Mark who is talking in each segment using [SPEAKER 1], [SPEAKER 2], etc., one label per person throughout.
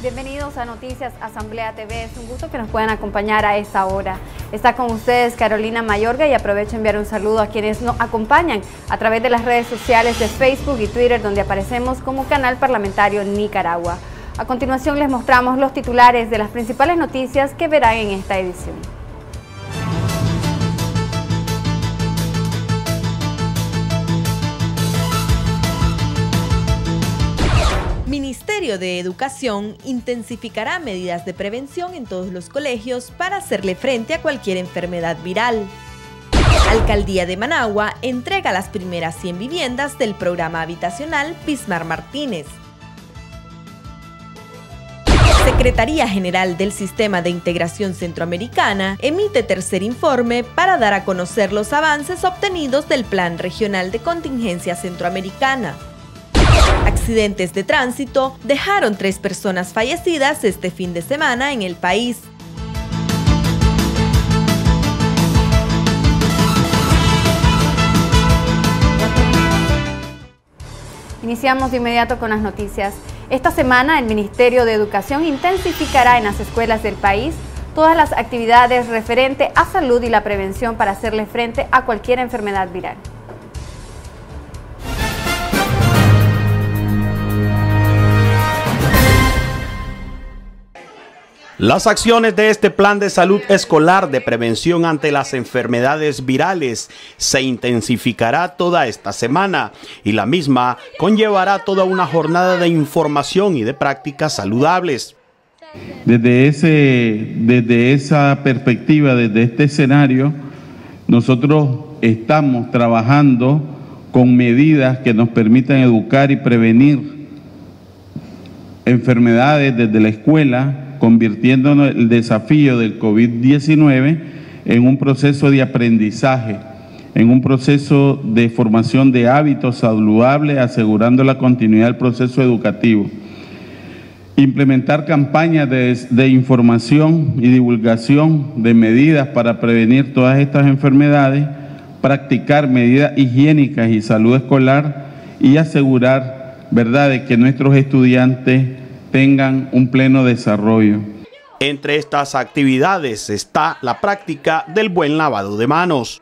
[SPEAKER 1] Bienvenidos a Noticias Asamblea TV, es un gusto que nos puedan acompañar a esta hora. Está con ustedes Carolina Mayorga y aprovecho a enviar un saludo a quienes nos acompañan a través de las redes sociales de Facebook y Twitter, donde aparecemos como Canal Parlamentario Nicaragua. A continuación les mostramos los titulares de las principales noticias que verán en esta edición.
[SPEAKER 2] Ministerio de Educación intensificará medidas de prevención en todos los colegios para hacerle frente a cualquier enfermedad viral. Alcaldía de Managua entrega las primeras 100 viviendas del programa habitacional Bismar Martínez. Secretaría General del Sistema de Integración Centroamericana emite tercer informe para dar a conocer los avances obtenidos del Plan Regional de Contingencia Centroamericana. Accidentes de tránsito dejaron 3 personas fallecidas este fin de semana en el país.
[SPEAKER 1] Iniciamos de inmediato con las noticias. Esta semana el Ministerio de Educación intensificará en las escuelas del país todas las actividades referentes a salud y la prevención para hacerle frente a cualquier enfermedad viral.
[SPEAKER 3] Las acciones de este plan de salud escolar de prevención ante las enfermedades virales se intensificará toda esta semana y la misma conllevará toda una jornada de información y de prácticas saludables.
[SPEAKER 4] Desde esa perspectiva, desde este escenario, nosotros estamos trabajando con medidas que nos permitan educar y prevenir enfermedades desde la escuela, convirtiendo el desafío del COVID-19 en un proceso de aprendizaje, en un proceso de formación de hábitos saludables, asegurando la continuidad del proceso educativo. Implementar campañas de información y divulgación de medidas para prevenir todas estas enfermedades, practicar medidas higiénicas y salud escolar y asegurar, ¿verdad?, de que nuestros estudiantes tengan un pleno desarrollo.
[SPEAKER 3] Entre estas actividades está la práctica del buen lavado de manos.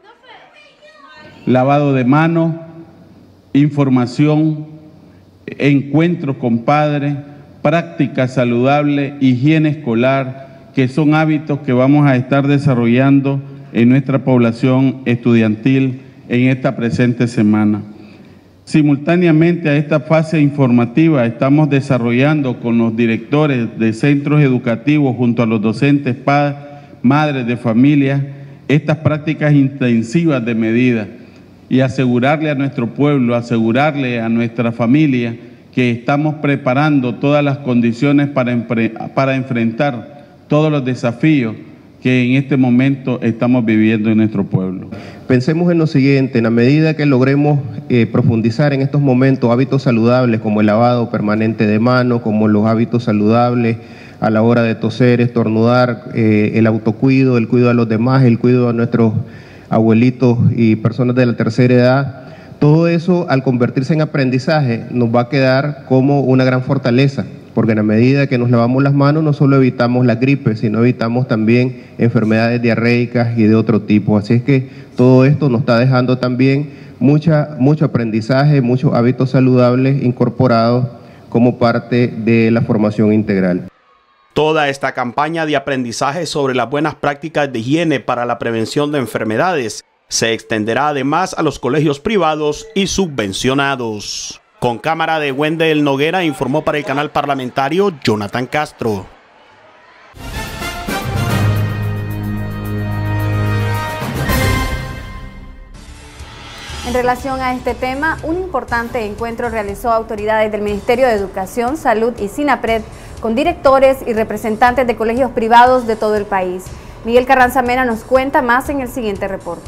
[SPEAKER 4] Lavado de manos, información, encuentros con padres, práctica saludable, higiene escolar, que son hábitos que vamos a estar desarrollando en nuestra población estudiantil en esta presente semana. Simultáneamente a esta fase informativa estamos desarrollando con los directores de centros educativos junto a los docentes, madres de familia, estas prácticas intensivas de medida y asegurarle a nuestro pueblo, asegurarle a nuestra familia que estamos preparando todas las condiciones para enfrentar todos los desafíos que en este momento estamos viviendo en nuestro pueblo.
[SPEAKER 5] Pensemos en lo siguiente: en la medida que logremos profundizar en estos momentos hábitos saludables como el lavado permanente de manos, como los hábitos saludables a la hora de toser, estornudar, el autocuido, el cuidado a los demás, el cuidado a nuestros abuelitos y personas de la tercera edad, todo eso al convertirse en aprendizaje nos va a quedar como una gran fortaleza. Porque en la medida que nos lavamos las manos no solo evitamos la gripe, sino evitamos también enfermedades diarreicas y de otro tipo. Así es que todo esto nos está dejando también mucho aprendizaje, muchos hábitos saludables incorporados como parte de la formación integral.
[SPEAKER 3] Toda esta campaña de aprendizaje sobre las buenas prácticas de higiene para la prevención de enfermedades se extenderá además a los colegios privados y subvencionados. Con cámara de Wendel Noguera, informó para el canal parlamentario Jonathan Castro.
[SPEAKER 1] En relación a este tema, un importante encuentro realizó autoridades del Ministerio de Educación, Salud y SINAPRED con directores y representantes de colegios privados de todo el país. Miguel Carranza Mena nos cuenta más en el siguiente reporte.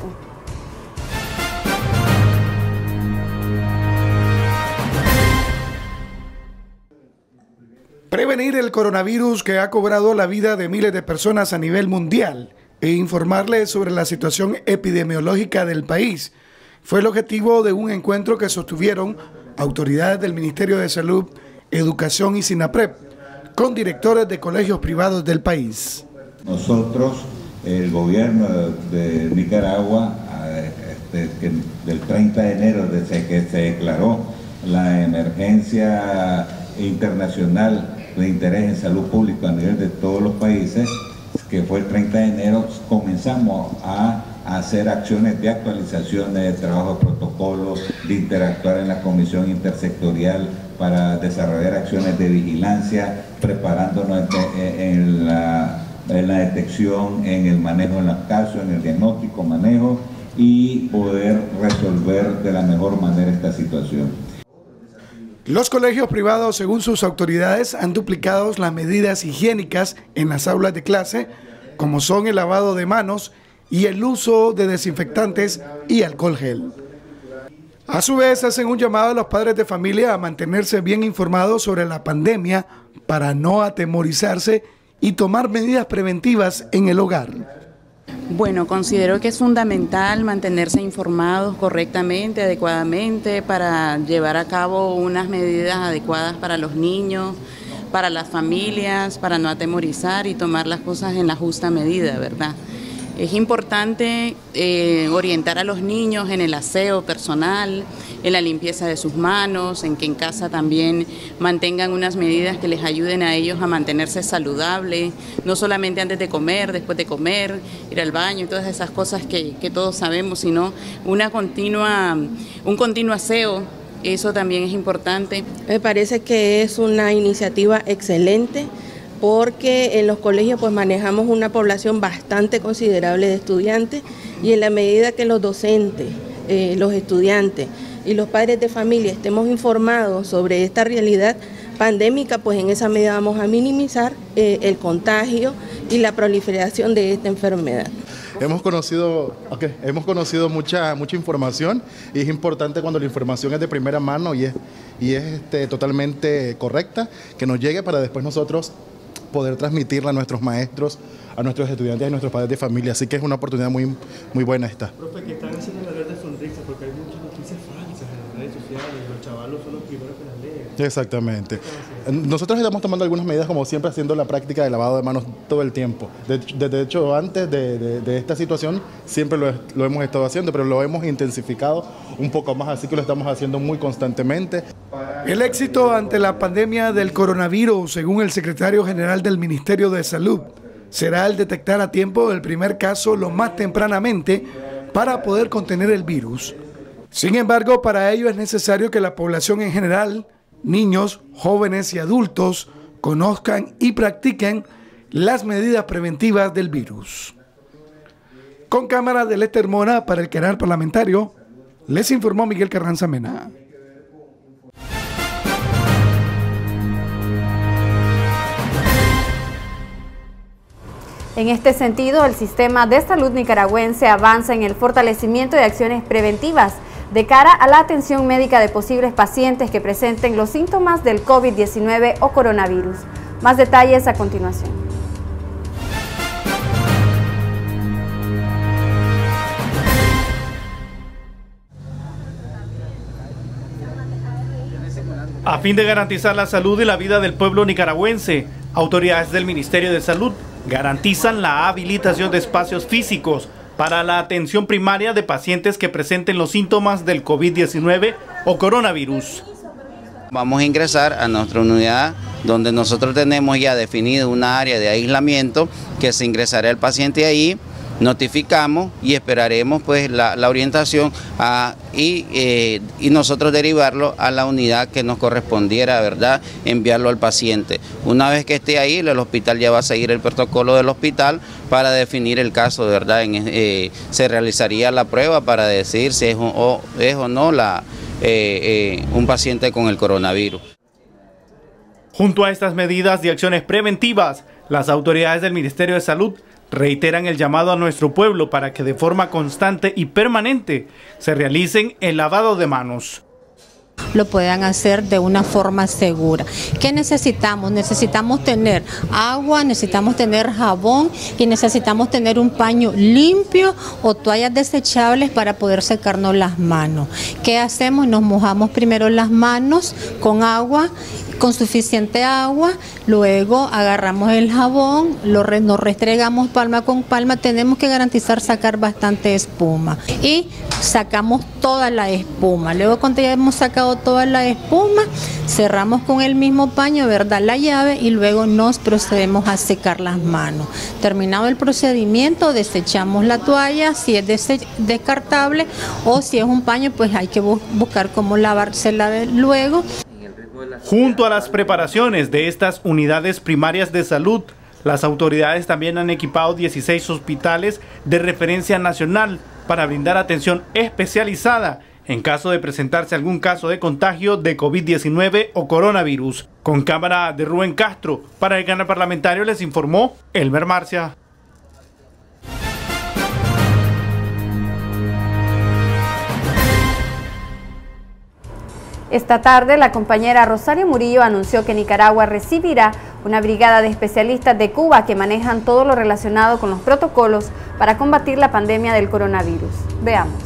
[SPEAKER 6] Prevenir el coronavirus que ha cobrado la vida de miles de personas a nivel mundial e informarles sobre la situación epidemiológica del país fue el objetivo de un encuentro que sostuvieron autoridades del Ministerio de Salud, Educación y SINAPRED con directores de colegios privados del país.
[SPEAKER 7] Nosotros, el gobierno de Nicaragua, que del 30 de enero, desde que se declaró la emergencia internacional de interés en salud pública a nivel de todos los países, que fue el 30 de enero, comenzamos a hacer acciones de actualización de trabajo de protocolos, de interactuar en la comisión intersectorial para desarrollar acciones de vigilancia, preparándonos en la detección, en el manejo de los casos, en el diagnóstico, manejo y poder resolver de la mejor manera esta situación.
[SPEAKER 6] Los colegios privados, según sus autoridades, han duplicado las medidas higiénicas en las aulas de clase, como son el lavado de manos y el uso de desinfectantes y alcohol gel. A su vez, hacen un llamado a los padres de familia a mantenerse bien informados sobre la pandemia para no atemorizarse y tomar medidas preventivas en el hogar.
[SPEAKER 8] Bueno, considero que es fundamental mantenerse informados correctamente, adecuadamente, para llevar a cabo unas medidas adecuadas para los niños, para las familias, para no atemorizar y tomar las cosas en la justa medida, ¿verdad? Es importante orientar a los niños en el aseo personal, en la limpieza de sus manos, en que en casa también mantengan unas medidas que les ayuden a ellos a mantenerse saludables, no solamente antes de comer, después de comer, ir al baño y todas esas cosas que todos sabemos, sino un continuo aseo. Eso también es importante.
[SPEAKER 9] Me parece que es una iniciativa excelente, porque en los colegios pues manejamos una población bastante considerable de estudiantes y en la medida que los docentes, los estudiantes y los padres de familia estemos informados sobre esta realidad pandémica, pues en esa medida vamos a minimizar el contagio y la proliferación de esta enfermedad.
[SPEAKER 10] Hemos conocido mucha información y es importante cuando la información es de primera mano y es totalmente correcta, que nos llegue para después nosotros poder transmitirla a nuestros maestros, a nuestros estudiantes y a nuestros padres de familia. Así que es una oportunidad muy buena esta.
[SPEAKER 11] Profe, que están haciendo la verde sonrisa porque hay muchas noticias falsas en las redes sociales y los chavalos son los primeros que las leen.
[SPEAKER 10] Exactamente. Nosotros estamos tomando algunas medidas, como siempre, haciendo la práctica de lavado de manos todo el tiempo. De hecho, antes de esta situación, siempre lo hemos estado haciendo, pero lo hemos intensificado un poco más, así que lo estamos haciendo muy constantemente.
[SPEAKER 6] El éxito ante la pandemia del coronavirus, según el secretario general del Ministerio de Salud, será el detectar a tiempo el primer caso lo más tempranamente para poder contener el virus. Sin embargo, para ello es necesario que la población en general, niños, jóvenes y adultos, conozcan y practiquen las medidas preventivas del virus. Con cámara de Lester Mora para el canal parlamentario, les informó Miguel Carranza Mena.
[SPEAKER 1] En este sentido, el sistema de salud nicaragüense avanza en el fortalecimiento de acciones preventivas de cara a la atención médica de posibles pacientes que presenten los síntomas del COVID-19 o coronavirus. Más detalles a continuación.
[SPEAKER 12] A fin de garantizar la salud y la vida del pueblo nicaragüense, autoridades del Ministerio de Salud garantizan la habilitación de espacios físicos para la atención primaria de pacientes que presenten los síntomas del COVID-19 o coronavirus.
[SPEAKER 13] Vamos a ingresar a nuestra unidad donde nosotros tenemos ya definido una área de aislamiento que se ingresará el paciente ahí, notificamos y esperaremos pues la orientación y nosotros derivarlo a la unidad que nos correspondiera, ¿verdad? Enviarlo al paciente. Una vez que esté ahí, el hospital ya va a seguir el protocolo del hospital para definir el caso, ¿verdad? Se realizaría la prueba para decir si es o no un paciente con el coronavirus.
[SPEAKER 12] Junto a estas medidas y acciones preventivas, las autoridades del Ministerio de Salud reiteran el llamado a nuestro pueblo para que de forma constante y permanente se realicen el lavado de manos.
[SPEAKER 14] Lo puedan hacer de una forma segura. ¿Qué necesitamos? Necesitamos tener agua, necesitamos tener jabón y necesitamos tener un paño limpio o toallas desechables para poder secarnos las manos. ¿Qué hacemos? Nos mojamos primero las manos con agua con suficiente agua, luego agarramos el jabón, nos restregamos palma con palma, tenemos que garantizar sacar bastante espuma y sacamos toda la espuma. Luego cuando ya hemos sacado toda la espuma, cerramos con el mismo paño, ¿verdad?, la llave, y luego nos procedemos a secar las manos. Terminado el procedimiento, desechamos la toalla, si es descartable, o si es un paño, pues hay que buscar cómo lavársela luego.
[SPEAKER 12] Junto a las preparaciones de estas unidades primarias de salud, las autoridades también han equipado 16 hospitales de referencia nacional para brindar atención especializada en caso de presentarse algún caso de contagio de COVID-19 o coronavirus. Con cámara de Rubén Castro, para el canal parlamentario les informó Elmer Marcia.
[SPEAKER 1] Esta tarde, la compañera Rosario Murillo anunció que Nicaragua recibirá una brigada de especialistas de Cuba que manejan todo lo relacionado con los protocolos para combatir la pandemia del coronavirus. Veamos.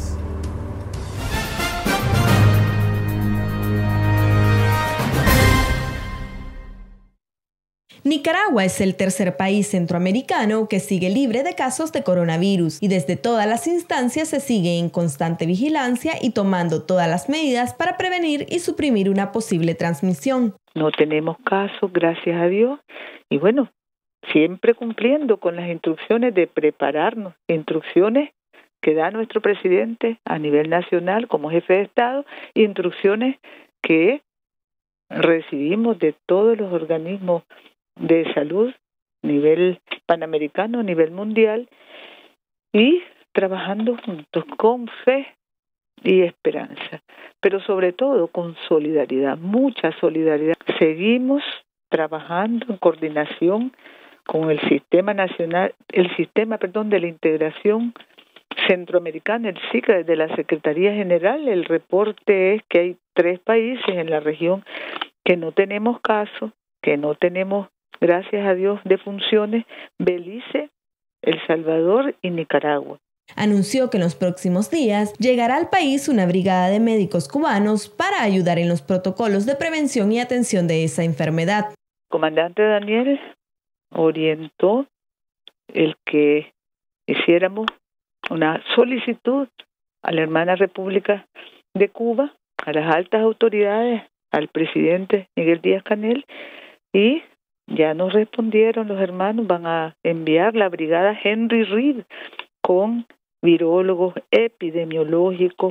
[SPEAKER 2] Nicaragua es el tercer país centroamericano que sigue libre de casos de coronavirus y desde todas las instancias se sigue en constante vigilancia y tomando todas las medidas para prevenir y suprimir una posible transmisión.
[SPEAKER 15] No tenemos casos, gracias a Dios, y bueno, siempre cumpliendo con las instrucciones de prepararnos, instrucciones que da nuestro presidente a nivel nacional como jefe de Estado, instrucciones que recibimos de todos los organismos de salud, nivel panamericano, nivel mundial, y trabajando juntos con fe y esperanza, pero sobre todo con solidaridad, mucha solidaridad. Seguimos trabajando en coordinación con el sistema nacional, el sistema de la integración centroamericana, el SICA, desde la Secretaría General. El reporte es que hay 3 países en la región que no tenemos casos, que no tenemos, gracias a Dios, defunciones: Belice, El Salvador y Nicaragua.
[SPEAKER 2] Anunció que en los próximos días llegará al país una brigada de médicos cubanos para ayudar en los protocolos de prevención y atención de esa enfermedad.
[SPEAKER 15] El comandante Daniel orientó el que hiciéramos una solicitud a la hermana República de Cuba, a las altas autoridades, al presidente Miguel Díaz-Canel, y ya nos respondieron los hermanos. Van a enviar la brigada Henry Reed con virólogos, epidemiólogos,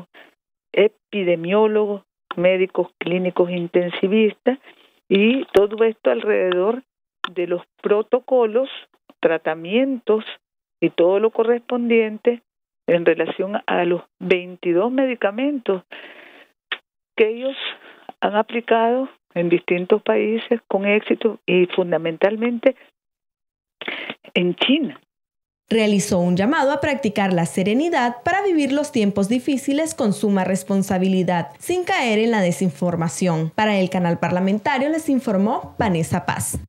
[SPEAKER 15] médicos clínicos intensivistas, y todo esto alrededor de los protocolos, tratamientos y todo lo correspondiente en relación a los 22 medicamentos que ellos han aplicado en distintos países con éxito, y fundamentalmente en China.
[SPEAKER 2] Realizó un llamado a practicar la serenidad para vivir los tiempos difíciles con suma responsabilidad, sin caer en la desinformación. Para el canal parlamentario les informó Vanessa Paz.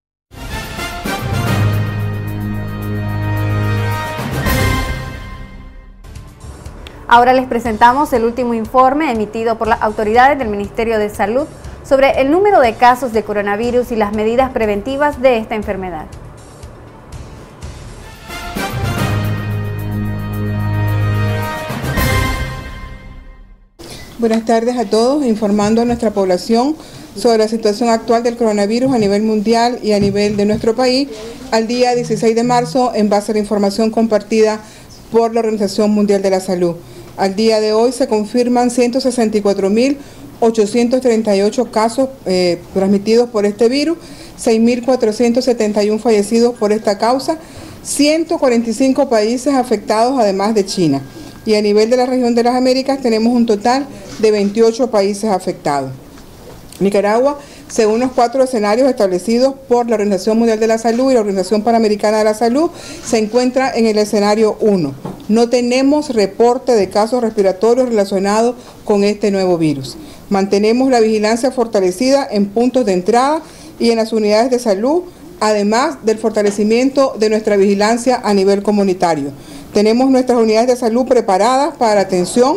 [SPEAKER 1] Ahora les presentamos el último informe emitido por las autoridades del Ministerio de Salud sobre el número de casos de coronavirus y las medidas preventivas de esta enfermedad.
[SPEAKER 16] Buenas tardes a todos, informando a nuestra población sobre la situación actual del coronavirus a nivel mundial y a nivel de nuestro país al día 16 de marzo en base a la información compartida por la Organización Mundial de la Salud. Al día de hoy se confirman 164.838 casos transmitidos por este virus, 6.471 fallecidos por esta causa, 145 países afectados además de China. Y a nivel de la región de las Américas tenemos un total de 28 países afectados. Nicaragua, según los 4 escenarios establecidos por la Organización Mundial de la Salud y la Organización Panamericana de la Salud, se encuentra en el escenario 1. No tenemos reporte de casos respiratorios relacionados con este nuevo virus. Mantenemos la vigilancia fortalecida en puntos de entrada y en las unidades de salud, además del fortalecimiento de nuestra vigilancia a nivel comunitario. Tenemos nuestras unidades de salud preparadas para atención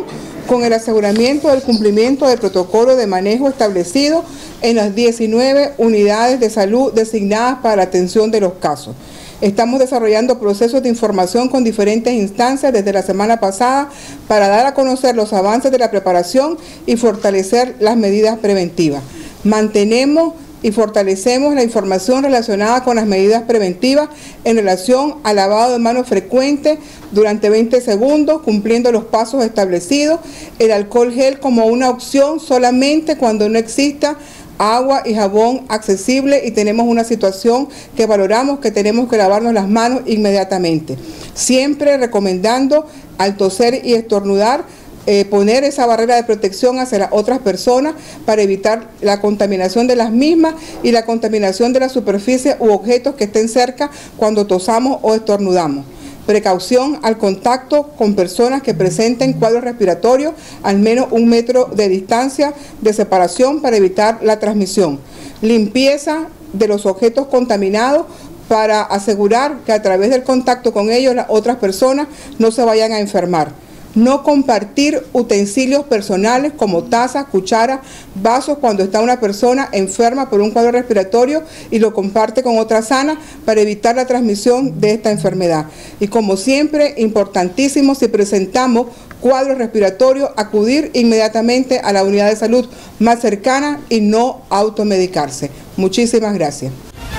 [SPEAKER 16] con el aseguramiento del cumplimiento del protocolo de manejo establecido en las 19 unidades de salud designadas para la atención de los casos. Estamos desarrollando procesos de información con diferentes instancias desde la semana pasada para dar a conocer los avances de la preparación y fortalecer las medidas preventivas. Mantenemos y fortalecemos la información relacionada con las medidas preventivas en relación al lavado de manos frecuente durante 20 segundos, cumpliendo los pasos establecidos, el alcohol gel como una opción solamente cuando no exista agua y jabón accesible y tenemos una situación que valoramos que tenemos que lavarnos las manos inmediatamente. Siempre recomendando al toser y estornudar poner esa barrera de protección hacia las otras personas para evitar la contaminación de las mismas y la contaminación de la superficie u objetos que estén cerca cuando tosamos o estornudamos. Precaución al contacto con personas que presenten cuadros respiratorios, al menos 1 metro de distancia de separación para evitar la transmisión. Limpieza de los objetos contaminados para asegurar que a través del contacto con ellos las otras personas no se vayan a enfermar. No compartir utensilios personales como tazas, cucharas, vasos cuando está una persona enferma por un cuadro respiratorio y lo comparte con otra sana para evitar la transmisión de esta enfermedad. Y como siempre, importantísimo, si presentamos cuadro respiratorio, acudir inmediatamente a la unidad de salud más cercana y no automedicarse. Muchísimas gracias.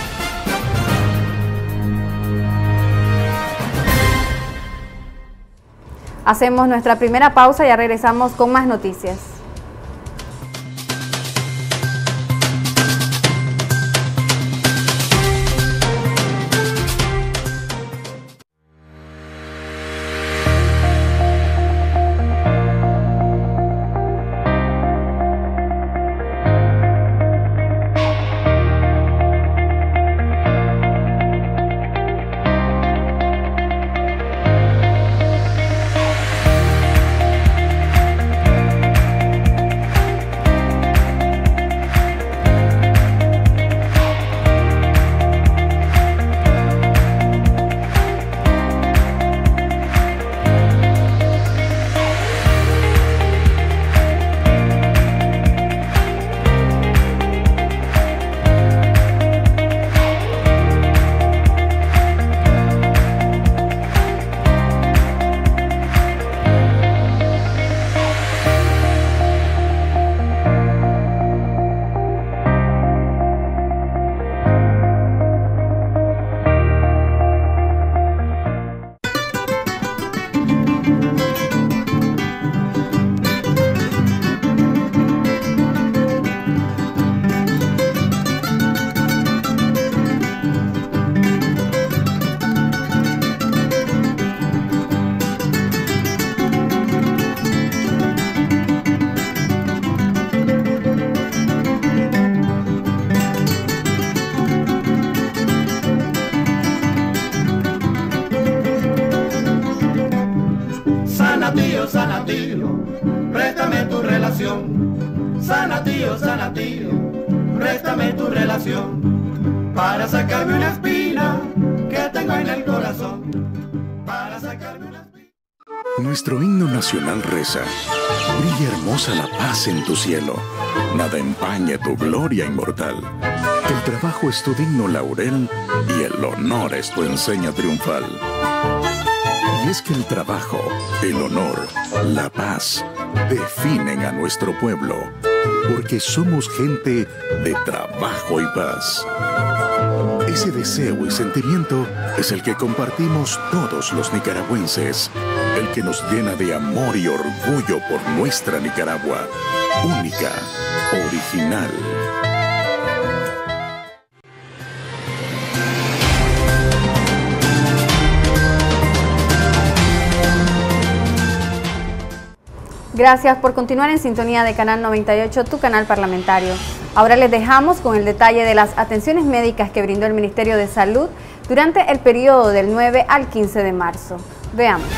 [SPEAKER 1] Hacemos nuestra primera pausa y ya regresamos con más noticias.
[SPEAKER 17] Sana tío, préstame tu relación. Sana tío, préstame tu relación. Para sacarme una espina que tengo en el corazón. Para sacarme una espina.
[SPEAKER 18] Nuestro himno nacional reza: brilla hermosa la paz en tu cielo, nada empañe tu gloria inmortal. Que el trabajo es tu digno laurel y el honor es tu enseña triunfal. Y es que el trabajo, el honor, la paz definen a nuestro pueblo, porque somos gente de trabajo y paz. Ese deseo y sentimiento es el que compartimos todos los nicaragüenses, el que nos llena de amor y orgullo por nuestra Nicaragua, única, original.
[SPEAKER 1] Gracias por continuar en sintonía de Canal 98, tu canal parlamentario. Ahora les dejamos con el detalle de las atenciones médicas que brindó el Ministerio de Salud durante el periodo del 9 al 15 de marzo. Veamos.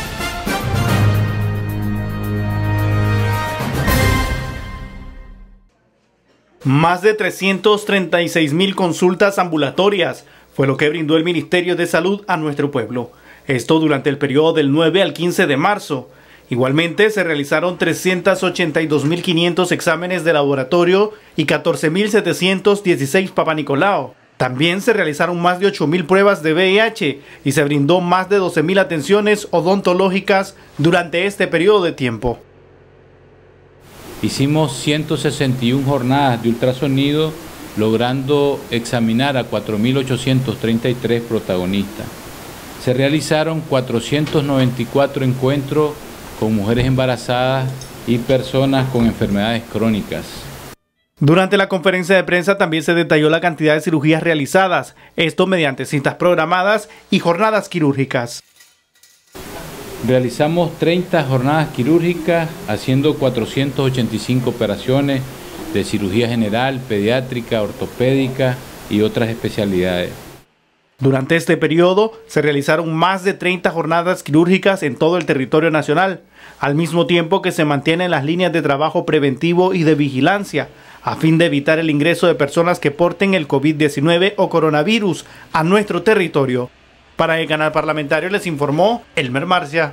[SPEAKER 12] Más de 336,000 consultas ambulatorias fue lo que brindó el Ministerio de Salud a nuestro pueblo. Esto durante el periodo del 9 al 15 de marzo. Igualmente, se realizaron 382.500 exámenes de laboratorio y 14.716 Papa Nicolau. También se realizaron más de 8.000 pruebas de VIH y se brindó más de 12.000 atenciones odontológicas durante este periodo de tiempo.
[SPEAKER 19] Hicimos 161 jornadas de ultrasonido, logrando examinar a 4.833 protagonistas. Se realizaron 494 encuentros con mujeres embarazadas y personas con enfermedades crónicas.
[SPEAKER 12] Durante la conferencia de prensa también se detalló la cantidad de cirugías realizadas, esto mediante citas programadas y jornadas quirúrgicas.
[SPEAKER 19] Realizamos 30 jornadas quirúrgicas, haciendo 485 operaciones de cirugía general, pediátrica, ortopédica y otras especialidades.
[SPEAKER 12] Durante este periodo se realizaron más de 30 jornadas quirúrgicas en todo el territorio nacional, al mismo tiempo que se mantienen las líneas de trabajo preventivo y de vigilancia, a fin de evitar el ingreso de personas que porten el COVID-19 o coronavirus a nuestro territorio. Para el canal parlamentario les informó Elmer Marcia.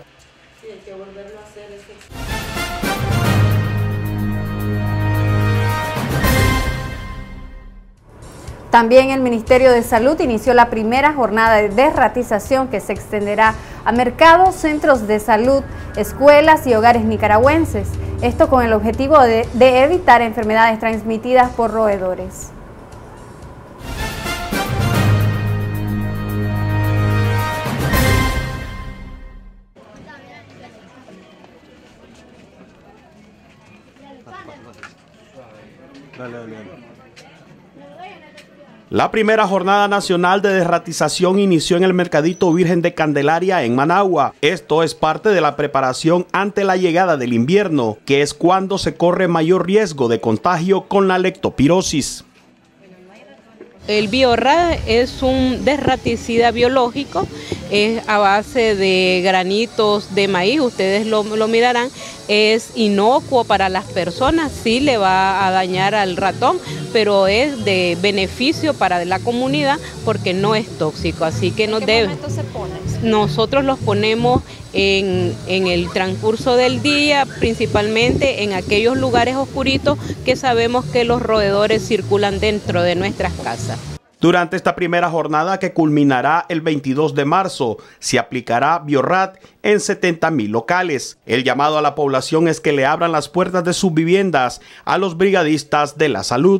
[SPEAKER 1] También el Ministerio de Salud inició la primera jornada de desratización que se extenderá a mercados, centros de salud, escuelas y hogares nicaragüenses. Esto con el objetivo de evitar enfermedades transmitidas por roedores.
[SPEAKER 3] La primera jornada nacional de desratización inició en el Mercadito Virgen de Candelaria en Managua. Esto es parte de la preparación ante la llegada del invierno, que es cuando se corre mayor riesgo de contagio con la leptospirosis.
[SPEAKER 20] El Biorad es un desraticida biológico, es a base de granitos de maíz, ustedes lo mirarán, es inocuo para las personas, sí le va a dañar al ratón, pero es de beneficio para la comunidad porque no es tóxico, así que no debe. ¿En qué momento se pone? Nosotros los ponemos en el transcurso del día, principalmente en aquellos lugares oscuritos que sabemos que los roedores circulan dentro de nuestras casas.
[SPEAKER 3] Durante esta primera jornada, que culminará el 22 de marzo, se aplicará Biorad en 70.000 locales. El llamado a la población es que le abran las puertas de sus viviendas a los brigadistas de la salud.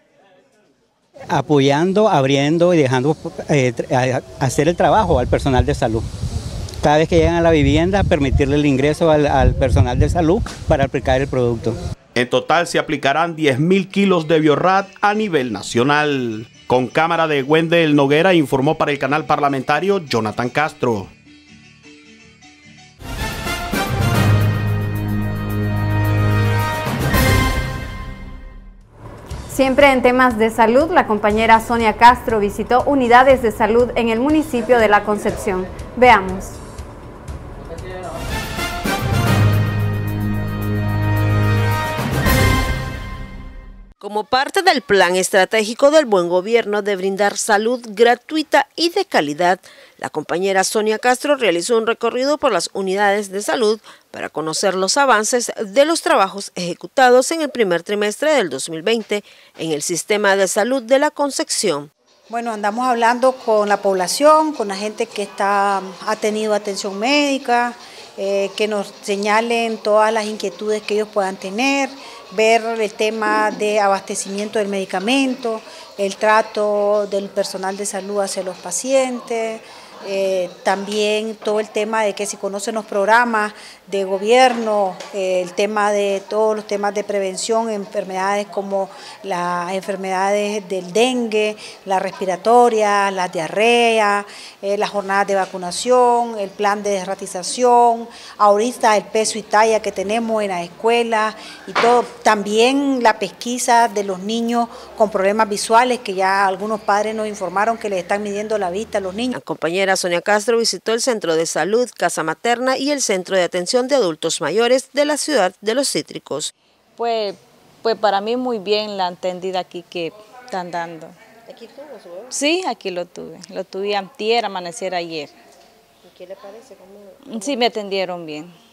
[SPEAKER 21] Apoyando, abriendo y dejando hacer el trabajo al personal de salud. Cada vez que llegan a la vivienda, permitirle el ingreso al personal de salud para aplicar el producto.
[SPEAKER 3] En total se aplicarán 10.000 kilos de Biorad a nivel nacional. Con cámara de Wendel Noguera, informó para el canal parlamentario Jonathan Castro.
[SPEAKER 1] Siempre en temas de salud, la compañera Sonia Castro visitó unidades de salud en el municipio de La Concepción. Veamos.
[SPEAKER 22] Como parte del plan estratégico del buen gobierno de brindar salud gratuita y de calidad, la compañera Sonia Castro realizó un recorrido por las unidades de salud para conocer los avances de los trabajos ejecutados en el primer trimestre del 2020 en el sistema de salud de La Concepción.
[SPEAKER 23] Bueno, andamos hablando con la población, con la gente que ha tenido atención médica, que nos señalen todas las inquietudes que ellos puedan tener, ver el tema de abastecimiento del medicamento, el trato del personal de salud hacia los pacientes, también todo el tema de que si conocen los programas de gobierno, el tema de todos los temas de prevención, enfermedades como las enfermedades del dengue, la respiratoria, la diarrea, las jornadas de vacunación, el plan de desratización, ahorita el peso y talla que tenemos en las escuelas y todo, también la pesquisa de los niños con problemas visuales que ya algunos padres nos informaron que les están midiendo la vista a los niños.
[SPEAKER 22] La compañera Sonia Castro visitó el Centro de Salud, Casa Materna y el Centro de Atención de Adultos Mayores de la ciudad de Los Cítricos.
[SPEAKER 24] Pues para mí muy bien la atendida aquí que están dando.
[SPEAKER 22] ¿Aquí tuvo su bebé?
[SPEAKER 24] Sí, aquí lo tuve antier, amanecer ayer.
[SPEAKER 22] ¿Y qué le parece? ¿Cómo?
[SPEAKER 24] Sí, me atendieron bien.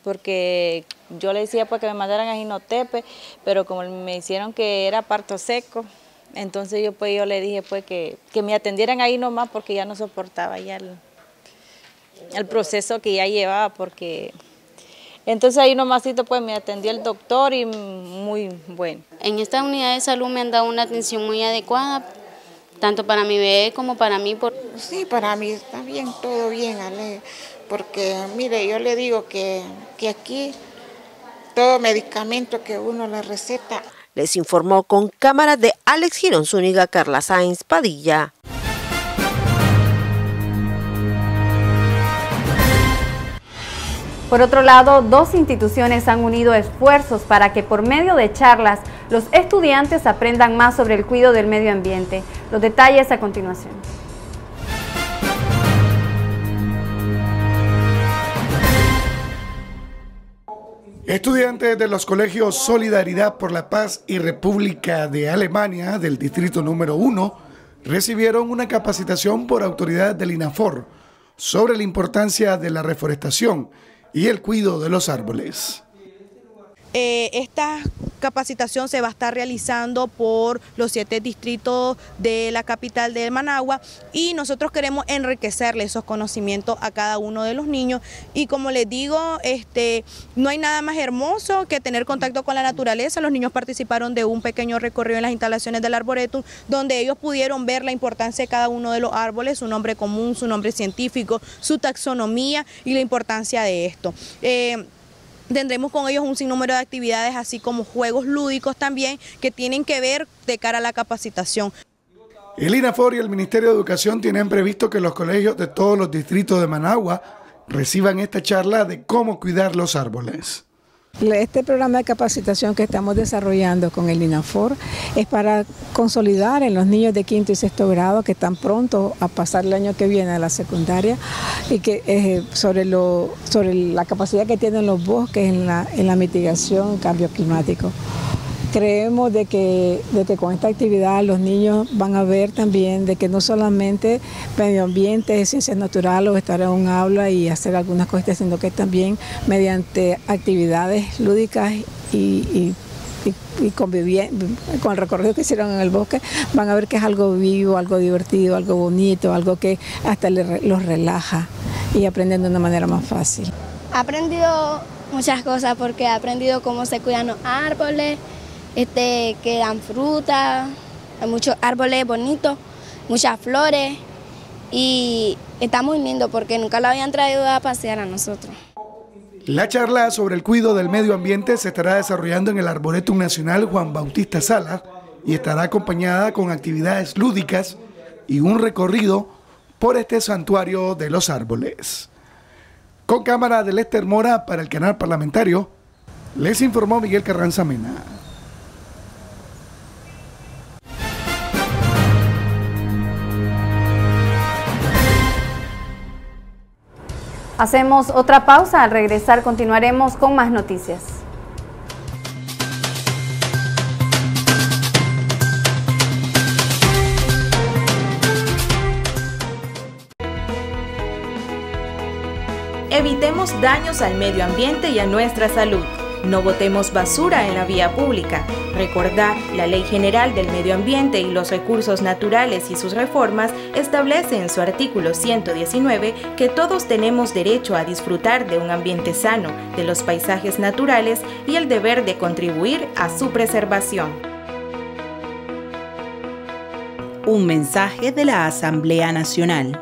[SPEAKER 24] porque yo le decía pues que me mandaran a Jinotepe, pero como me hicieron que era parto seco, entonces yo le dije pues que me atendieran ahí nomás porque ya no soportaba ya el proceso que ya llevaba, porque entonces ahí nomásito pues me atendió el doctor y muy bueno.
[SPEAKER 4] En esta unidad de salud me han dado una atención muy adecuada, tanto para mi bebé como para mí.
[SPEAKER 5] Sí, para mí está bien, todo bien, Ale, porque mire, yo le digo que aquí todo medicamento que uno le receta.
[SPEAKER 22] Les informó con cámaras de Alex Girón Zúñiga, Carla Sáenz Padilla.
[SPEAKER 1] Por otro lado, dos instituciones han unido esfuerzos para que por medio de charlas los estudiantes aprendan más sobre el cuidado del medio ambiente. Los detalles a continuación.
[SPEAKER 6] Estudiantes de los colegios Solidaridad por la Paz y República de Alemania del distrito número 1 recibieron una capacitación por autoridades del INAFOR sobre la importancia de la reforestación y el cuidado de los árboles.
[SPEAKER 7] Esta capacitación se va a estar realizando por los 7 distritos de la capital de Managua y nosotros queremos enriquecerle esos conocimientos a cada uno de los niños y como les digo, no hay nada más hermoso que tener contacto con la naturaleza. Los niños participaron de un pequeño recorrido en las instalaciones del Arboretum donde ellos pudieron ver la importancia de cada uno de los árboles, su nombre común, su nombre científico, su taxonomía y la importancia de esto. Tendremos con ellos un sinnúmero de actividades, así como juegos lúdicos también, que tienen que ver de cara a la capacitación.
[SPEAKER 6] El INAFOR y el Ministerio de Educación tienen previsto que los colegios de todos los distritos de Managua reciban esta charla de cómo cuidar los árboles.
[SPEAKER 8] Este programa de capacitación que estamos desarrollando con el INAFOR es para consolidar en los niños de 5º y 6º grado que están prontos a pasar el año que viene a la secundaria y que sobre la capacidad que tienen los bosques en la mitigación del cambio climático. Creemos de que con esta actividad los niños van a ver también de que no solamente medio ambiente, ciencias naturales o estar en un aula y hacer algunas cosas, sino que también mediante actividades lúdicas y conviviendo con el recorrido que hicieron en el bosque, van a ver que es algo vivo, algo divertido, algo bonito, algo que hasta los relaja y aprenden de una manera más fácil.
[SPEAKER 25] He aprendido muchas cosas porque he aprendido cómo se cuidan los árboles, que dan fruta, hay muchos árboles bonitos, muchas flores y está muy lindo porque nunca lo habían traído a pasear a nosotros.
[SPEAKER 6] La charla sobre el cuidado del medio ambiente se estará desarrollando en el Arboretum Nacional Juan Bautista Sala y estará acompañada con actividades lúdicas y un recorrido por este santuario de los árboles. Con cámara de Lester Mora para el canal parlamentario, les informó Miguel Carranza Mena.
[SPEAKER 1] Hacemos otra pausa, al regresar continuaremos con más noticias.
[SPEAKER 2] Evitemos daños al medio ambiente y a nuestra salud. No botemos basura en la vía pública. Recordar, la Ley General del Medio Ambiente y los Recursos Naturales y sus reformas establece en su artículo 119 que todos tenemos derecho a disfrutar de un ambiente sano, de los paisajes naturales y el deber de contribuir a su preservación.
[SPEAKER 26] Un mensaje de la Asamblea Nacional.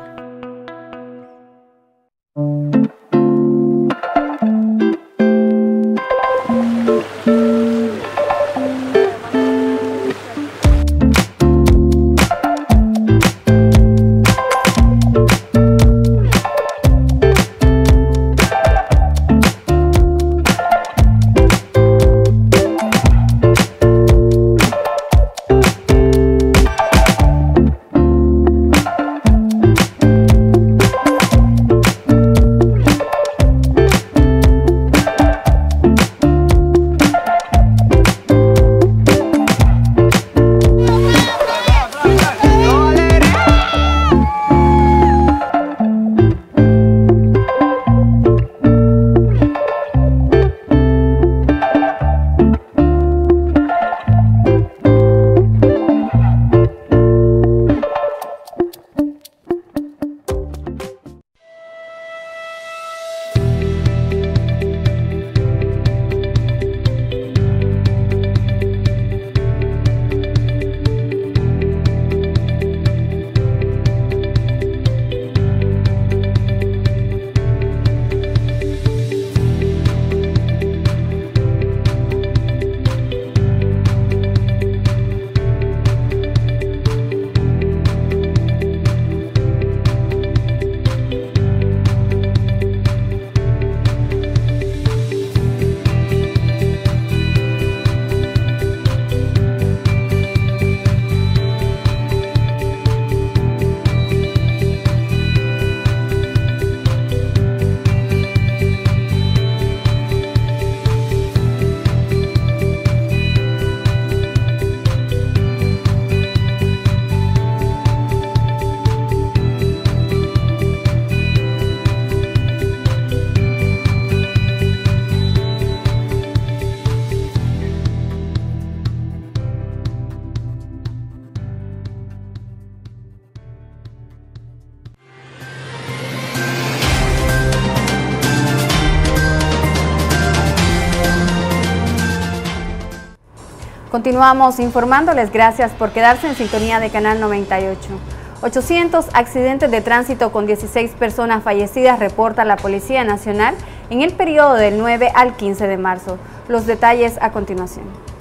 [SPEAKER 1] Continuamos informándoles, gracias por quedarse en sintonía de Canal 98. 800 accidentes de tránsito con 16 personas fallecidas reporta la Policía Nacional en el periodo del 9 al 15 de marzo. Los detalles a continuación.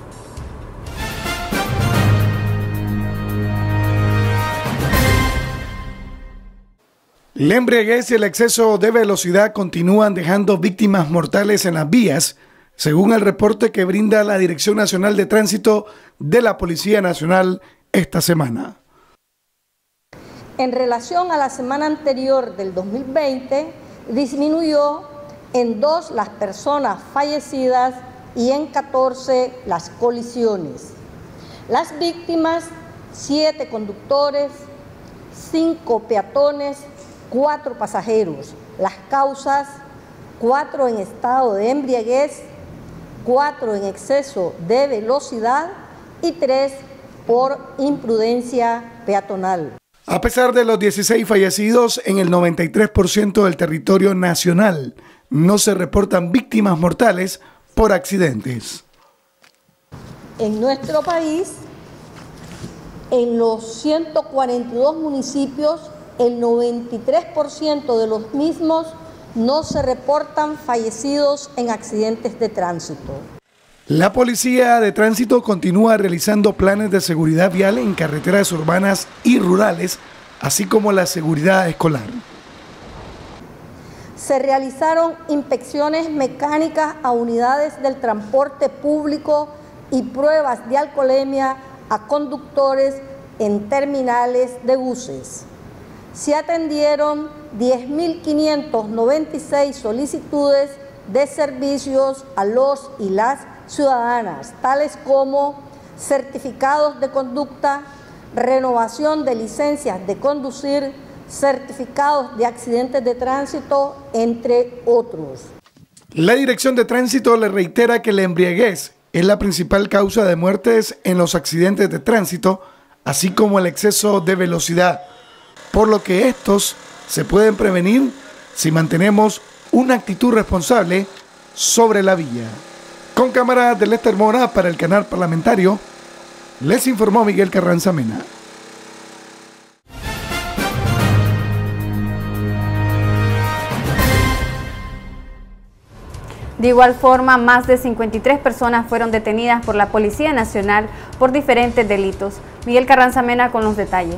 [SPEAKER 6] La embriaguez y el exceso de velocidad continúan dejando víctimas mortales en las vías, según el reporte que brinda la Dirección Nacional de Tránsito de la Policía Nacional esta semana.
[SPEAKER 9] En relación a la semana anterior del 2020, disminuyó en 2 las personas fallecidas y en 14 las colisiones. Las víctimas, 7 conductores, 5 peatones, 4 pasajeros. Las causas, 4 en estado de embriaguez, 4 en exceso de velocidad y 3 por imprudencia peatonal.
[SPEAKER 6] A pesar de los 16 fallecidos, en el 93% del territorio nacional no se reportan víctimas mortales por accidentes.
[SPEAKER 9] En nuestro país, en los 142 municipios, el 93% de los mismos no se reportan fallecidos en accidentes de tránsito.
[SPEAKER 6] La Policía de Tránsito continúa realizando planes de seguridad vial en carreteras urbanas y rurales, así como la seguridad escolar.
[SPEAKER 9] Se realizaron inspecciones mecánicas a unidades del transporte público y pruebas de alcoholemia a conductores en terminales de buses. Se atendieron 10.596 solicitudes de servicios a los y las ciudadanas, tales como certificados de conducta, renovación de licencias de conducir, certificados de accidentes de tránsito, entre otros.
[SPEAKER 6] La Dirección de Tránsito le reitera que la embriaguez es la principal causa de muertes en los accidentes de tránsito, así como el exceso de velocidad, por lo que estos se pueden prevenir si mantenemos una actitud responsable sobre la vía. Con cámara de Lester Mora para el canal parlamentario, les informó Miguel Carranza Mena.
[SPEAKER 1] De igual forma, más de 53 personas fueron detenidas por la Policía Nacional por diferentes delitos. Miguel Carranza Mena con los detalles.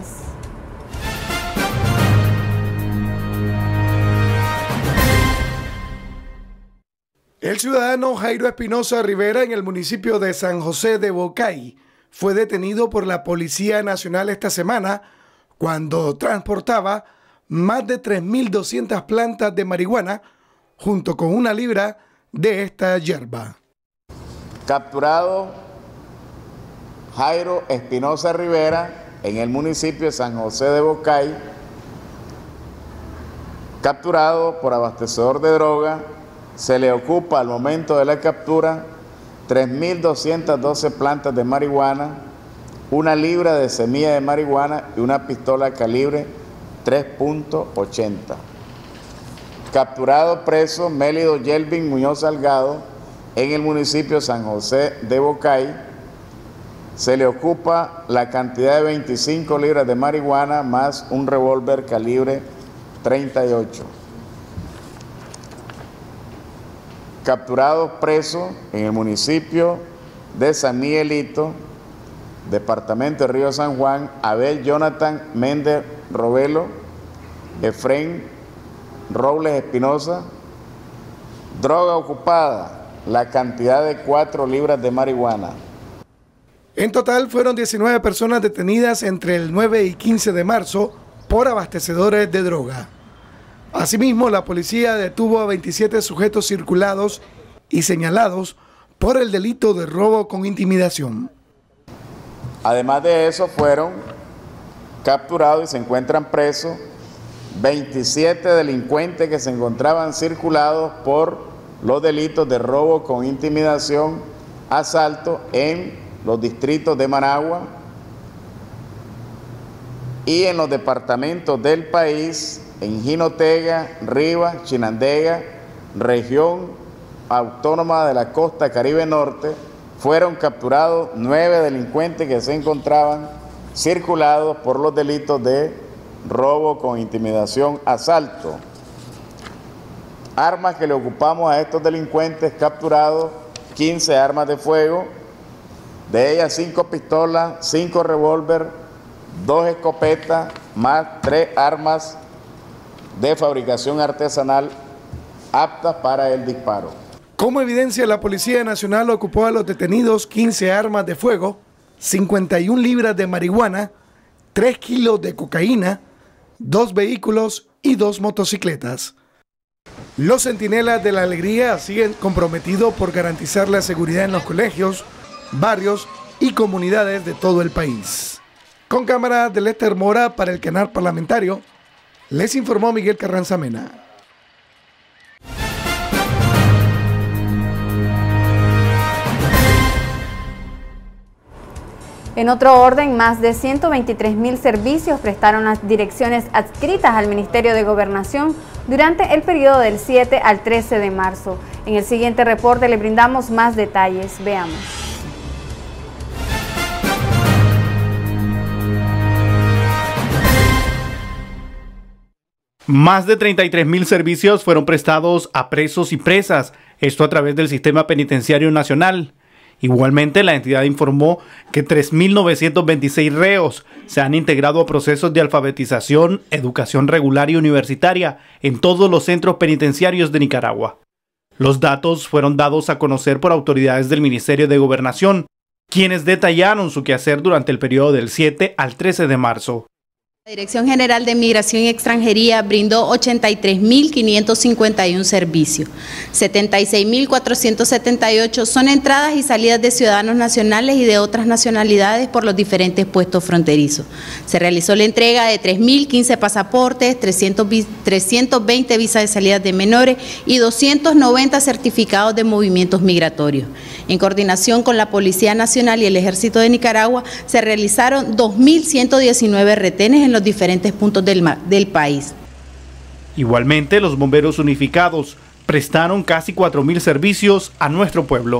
[SPEAKER 6] El ciudadano Jairo Espinosa Rivera en el municipio de San José de Bocay fue detenido por la Policía Nacional esta semana cuando transportaba más de 3.200 plantas de marihuana junto con 1 libra de esta hierba.
[SPEAKER 10] Capturado Jairo Espinosa Rivera en el municipio de San José de Bocay, capturado por abastecedor de droga. Se le ocupa al momento de la captura 3.212 plantas de marihuana, 1 libra de semilla de marihuana y una pistola calibre 3.80. Capturado preso Mélido Yelvin Muñoz Salgado en el municipio de San José de Bocay. Se le ocupa la cantidad de 25 libras de marihuana más un revólver calibre 38. Capturado preso en el municipio de San Miguelito, departamento de Río San Juan, Abel Jonathan Méndez Robelo, Efraín Robles Espinosa. Droga ocupada, la cantidad de 4 libras de marihuana.
[SPEAKER 6] En total fueron 19 personas detenidas entre el 9 y 15 de marzo por abastecedores de droga. Asimismo, la policía detuvo a 27 sujetos circulados y señalados por el delito de robo con intimidación.
[SPEAKER 10] Además de eso, fueron capturados y se encuentran presos 27 delincuentes que se encontraban circulados por los delitos de robo con intimidación, asalto en los distritos de Managua y en los departamentos del país, en Jinotega, Rivas, Chinandega, región autónoma de la costa Caribe Norte, fueron capturados 9 delincuentes que se encontraban circulados por los delitos de robo con intimidación, asalto. Armas que le ocupamos a estos delincuentes capturados, 15 armas de fuego, de ellas 5 pistolas, 5 revólver, 2 escopetas, más 3 armas de fabricación artesanal aptas para el disparo.
[SPEAKER 6] Como evidencia, la Policía Nacional ocupó a los detenidos 15 armas de fuego, 51 libras de marihuana, 3 kilos de cocaína, 2 vehículos y 2 motocicletas. Los centinelas de la alegría siguen comprometidos por garantizar la seguridad en los colegios, barrios y comunidades de todo el país. Con cámara de Lester Mora para el canal parlamentario, les informó Miguel Carranza Mena.
[SPEAKER 1] En otro orden, más de 123.000 servicios prestaron las direcciones adscritas al Ministerio de Gobernación durante el periodo del 7 al 13 de marzo. En el siguiente reporte le brindamos más detalles. Veamos.
[SPEAKER 12] Más de 33.000 servicios fueron prestados a presos y presas, esto a través del Sistema Penitenciario Nacional. Igualmente, la entidad informó que 3.926 reos se han integrado a procesos de alfabetización, educación regular y universitaria en todos los centros penitenciarios de Nicaragua. Los datos fueron dados a conocer por autoridades del Ministerio de Gobernación, quienes detallaron su quehacer durante el periodo del 7 al 13 de marzo.
[SPEAKER 11] La Dirección General de Migración y Extranjería brindó 83.551 servicios. 76.478 son entradas y salidas de ciudadanos nacionales y de otras nacionalidades por los diferentes puestos fronterizos. Se realizó la entrega de 3.015 pasaportes, 320 visas de salida de menores y 290 certificados de movimientos migratorios. En coordinación con la Policía Nacional y el Ejército de Nicaragua, se realizaron 2.119 retenes en los diferentes puntos del país.
[SPEAKER 12] Igualmente, los bomberos unificados prestaron casi 4.000 servicios a nuestro pueblo.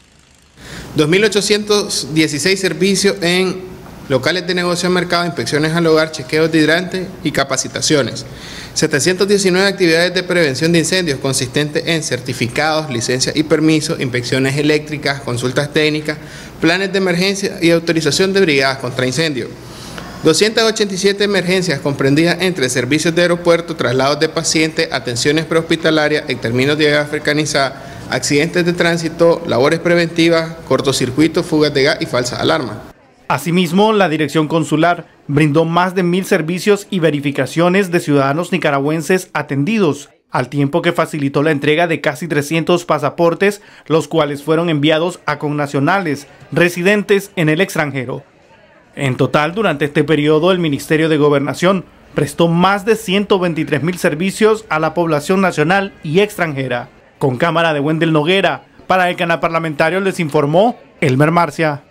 [SPEAKER 13] 2.816 servicios en locales de negocio de mercado, inspecciones al hogar, chequeos de hidrantes y capacitaciones. 719 actividades de prevención de incendios consistentes en certificados, licencias y permisos, inspecciones eléctricas, consultas técnicas, planes de emergencia y autorización de brigadas contra incendios. 287 emergencias comprendidas entre servicios de aeropuerto, traslados de pacientes, atenciones prehospitalarias, exterminos de gas africanizada, accidentes de tránsito, labores preventivas, cortocircuitos, fugas de gas y falsas alarmas.
[SPEAKER 12] Asimismo, la Dirección Consular brindó más de 1.000 servicios y verificaciones de ciudadanos nicaragüenses atendidos, al tiempo que facilitó la entrega de casi 300 pasaportes, los cuales fueron enviados a connacionales residentes en el extranjero. En total, durante este periodo, el Ministerio de Gobernación prestó más de 123.000 servicios a la población nacional y extranjera. Con cámara de Wendel Noguera, para el canal parlamentario les informó Elmer Marcia.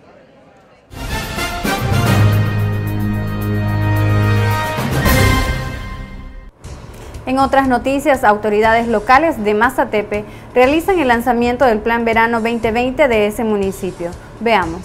[SPEAKER 1] En otras noticias, autoridades locales de Mazatepe realizan el lanzamiento del Plan Verano 2020 de ese municipio. Veamos.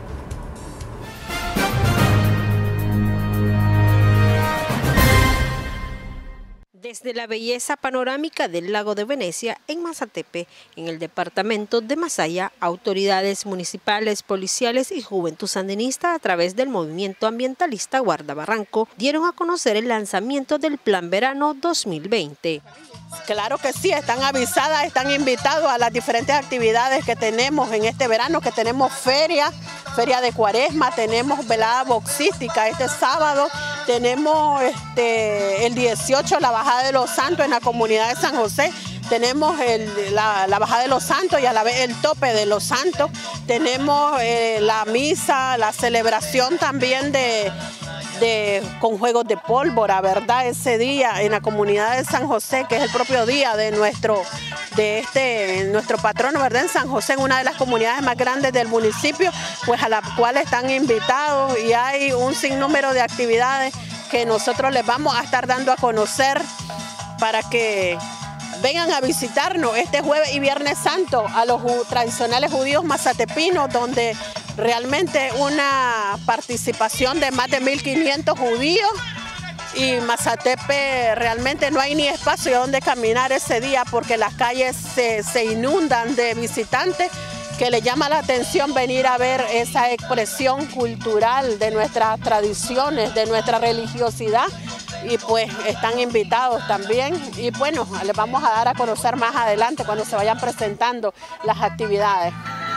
[SPEAKER 22] Desde la belleza panorámica del lago de Venecia, en Mazatepe, en el departamento de Masaya, autoridades municipales, policiales y juventud sandinista a través del movimiento ambientalista Guarda Barranco dieron a conocer el lanzamiento del Plan Verano 2020.
[SPEAKER 14] Claro que sí, están avisadas, están invitados a las diferentes actividades que tenemos en este verano, que tenemos feria de Cuaresma, tenemos velada boxística este sábado, tenemos el 18 la bajada de los santos en la comunidad de San José, tenemos la bajada de los santos y a la vez el tope de los santos, tenemos la misa, la celebración también con juegos de pólvora, ¿verdad? Ese día en la comunidad de San José, que es el propio día de nuestro patrono, ¿verdad? En San José, en una de las comunidades más grandes del municipio, pues a la cual están invitados y hay un sinnúmero de actividades que nosotros les vamos a estar dando a conocer para que vengan a visitarnos este jueves y viernes santo a los tradicionales judíos mazatepinos, donde realmente una participación de más de 1.500 judíos. Y Mazatepe realmente no hay ni espacio donde caminar ese día porque las calles se inundan de visitantes que les llama la atención venir a ver esa expresión cultural de nuestras tradiciones, de nuestra religiosidad, y pues están invitados también. Y bueno, les vamos a dar a conocer más adelante cuando se vayan presentando las actividades.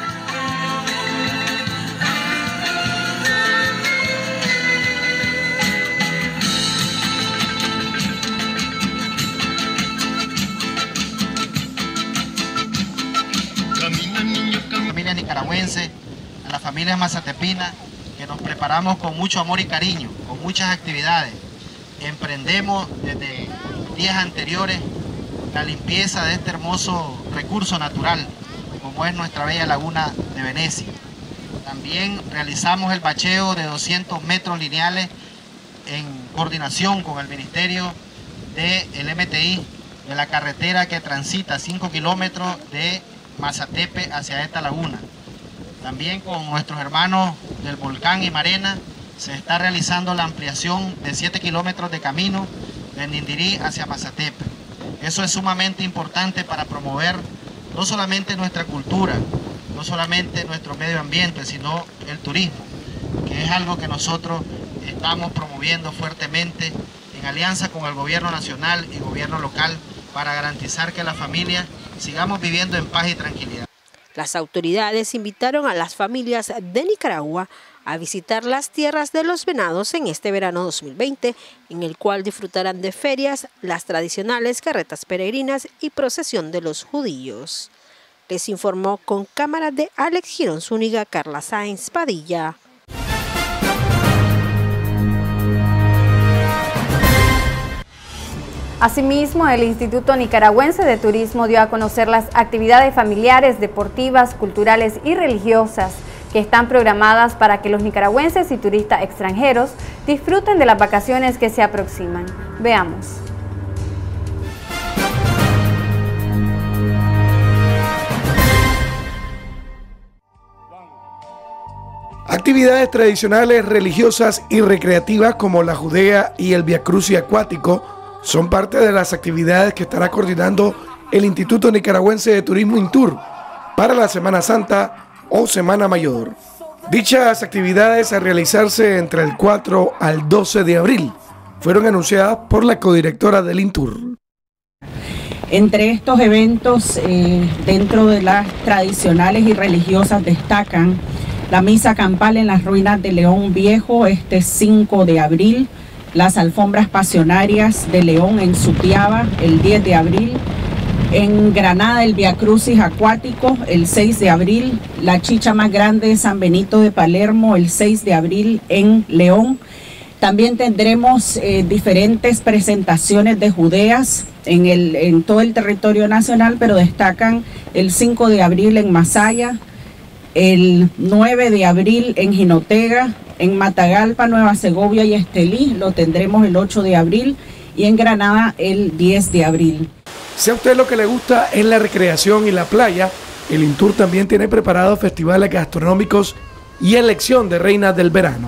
[SPEAKER 15] Familia nicaragüense, a las familias mazatepinas, que nos preparamos con mucho amor y cariño, con muchas actividades. Emprendemos desde días anteriores la limpieza de este hermoso recurso natural, como es nuestra bella laguna de Venecia. También realizamos el bacheo de 200 metros lineales en coordinación con el Ministerio del MTI, de la carretera que transita 5 kilómetros de Mazatepe hacia esta laguna. También con nuestros hermanos del Volcán y Marena se está realizando la ampliación de 7 kilómetros de camino de Nindirí hacia Mazatepe. Eso es sumamente importante para promover no solamente nuestra cultura, no solamente nuestro medio ambiente, sino el turismo, que es algo que nosotros estamos promoviendo fuertemente en alianza con el gobierno nacional y gobierno local para garantizar que las familias sigamos viviendo en paz y tranquilidad.
[SPEAKER 22] Las autoridades invitaron a las familias de Nicaragua a visitar las tierras de los venados en este verano 2020, en el cual disfrutarán de ferias, las tradicionales carretas peregrinas y procesión de los judíos. Les informó con cámara de Alex Girón Zúñiga, Carla Sáenz Padilla.
[SPEAKER 1] Asimismo, el Instituto Nicaragüense de Turismo dio a conocer las actividades familiares, deportivas, culturales y religiosas que están programadas para que los nicaragüenses y turistas extranjeros disfruten de las vacaciones que se aproximan. Veamos.
[SPEAKER 6] Actividades tradicionales, religiosas y recreativas como la judea y el viacrucis acuático son parte de las actividades que estará coordinando el Instituto Nicaragüense de Turismo INTUR para la Semana Santa o Semana Mayor. Dichas actividades a realizarse entre el 4 al 12 de abril fueron anunciadas por la codirectora del INTUR.
[SPEAKER 16] Entre estos eventos, dentro de las tradicionales y religiosas, destacan la misa campal en las ruinas de León Viejo este 5 de abril, las alfombras pasionarias de León en Sutiaba el 10 de abril, en Granada el viacrucis acuático el 6 de abril, la chicha más grande de San Benito de Palermo el 6 de abril en León. También tendremos diferentes presentaciones de judeas en todo el territorio nacional, pero destacan el 5 de abril en Masaya, el 9 de abril en Jinotega, en Matagalpa, Nueva Segovia y Estelí lo tendremos el 8 de abril y en Granada el 10 de abril.
[SPEAKER 6] Si a usted lo que le gusta es la recreación y la playa, el INTUR también tiene preparados festivales gastronómicos y elección de reinas del verano.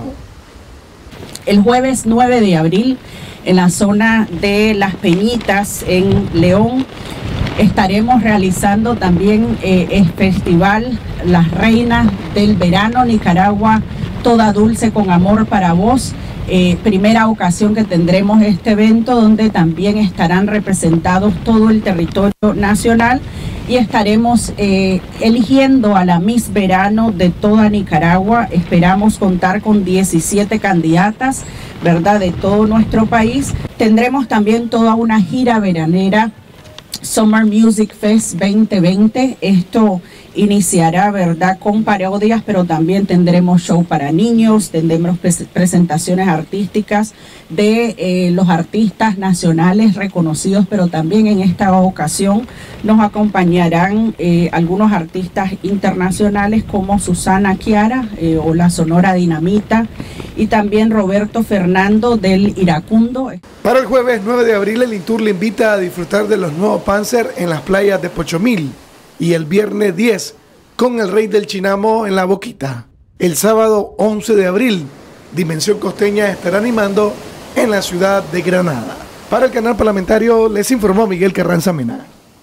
[SPEAKER 16] El jueves 9 de abril en la zona de Las Peñitas en León estaremos realizando también el festival Las Reinas del Verano Nicaragua, toda dulce con amor para vos. Primera ocasión que tendremos este evento donde también estarán representados todo el territorio nacional y estaremos eligiendo a la Miss Verano de toda Nicaragua. Esperamos contar con 17 candidatas, ¿verdad?, de todo nuestro país. Tendremos también toda una gira veranera, Summer Music Fest 2020. Esto iniciará, ¿verdad?, con parodias, pero también tendremos show para niños, tendremos presentaciones artísticas de los artistas nacionales reconocidos, pero también en esta ocasión nos acompañarán algunos artistas internacionales como Susana Chiara o la Sonora Dinamita y también Roberto Fernando del Iracundo.
[SPEAKER 6] Para el jueves 9 de abril, el Intur le invita a disfrutar de los nuevos Panzer en las playas de Pochomil y el viernes 10 con el Rey del Chinamo en La Boquita. El sábado 11 de abril, Dimensión Costeña estará animando en la ciudad de Granada. Para el canal parlamentario les informó Miguel Carranza Mena.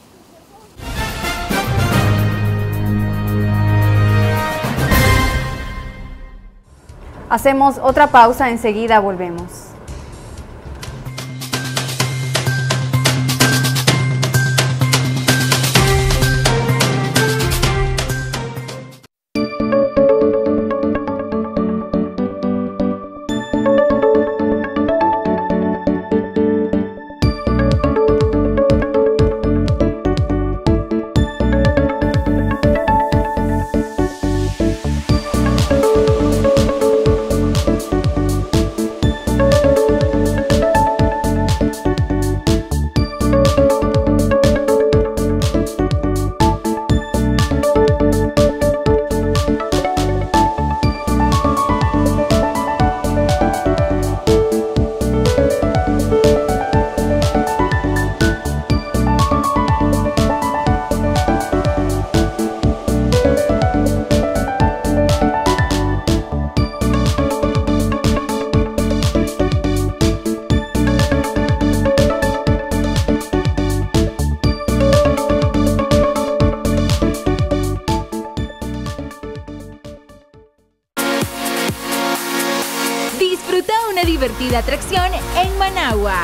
[SPEAKER 1] Hacemos otra pausa, enseguida volvemos.
[SPEAKER 3] Disfruta una divertida atracción en Managua.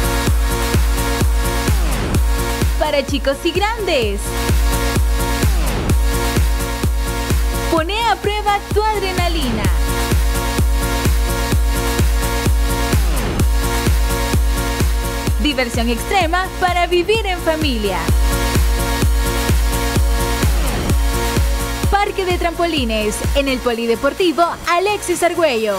[SPEAKER 3] Para chicos y grandes. Pone a prueba tu adrenalina. Diversión extrema para vivir en familia. Parque de trampolines en el Polideportivo Alexis Argüello.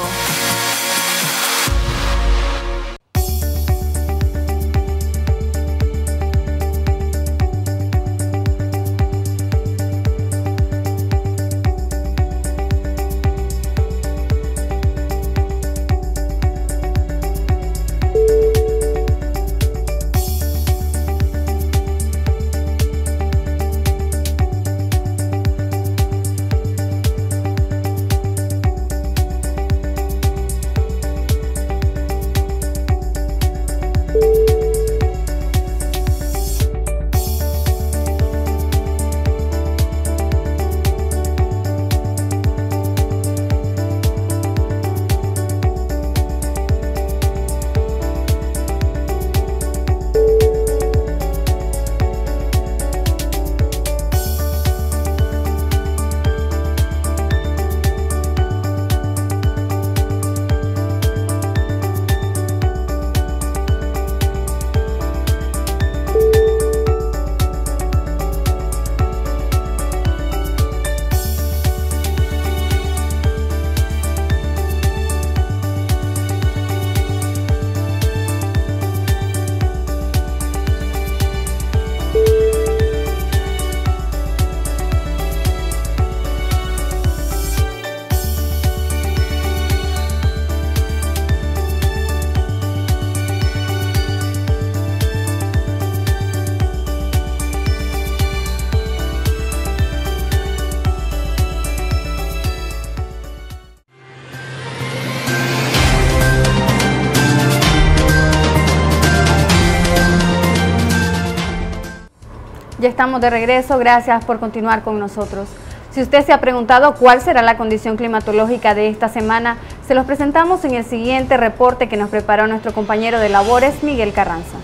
[SPEAKER 1] Ya estamos de regreso, gracias por continuar con nosotros. Si usted se ha preguntado cuál será la condición climatológica de esta semana, se los presentamos en el siguiente reporte que nos preparó nuestro compañero de labores, Miguel Carranza.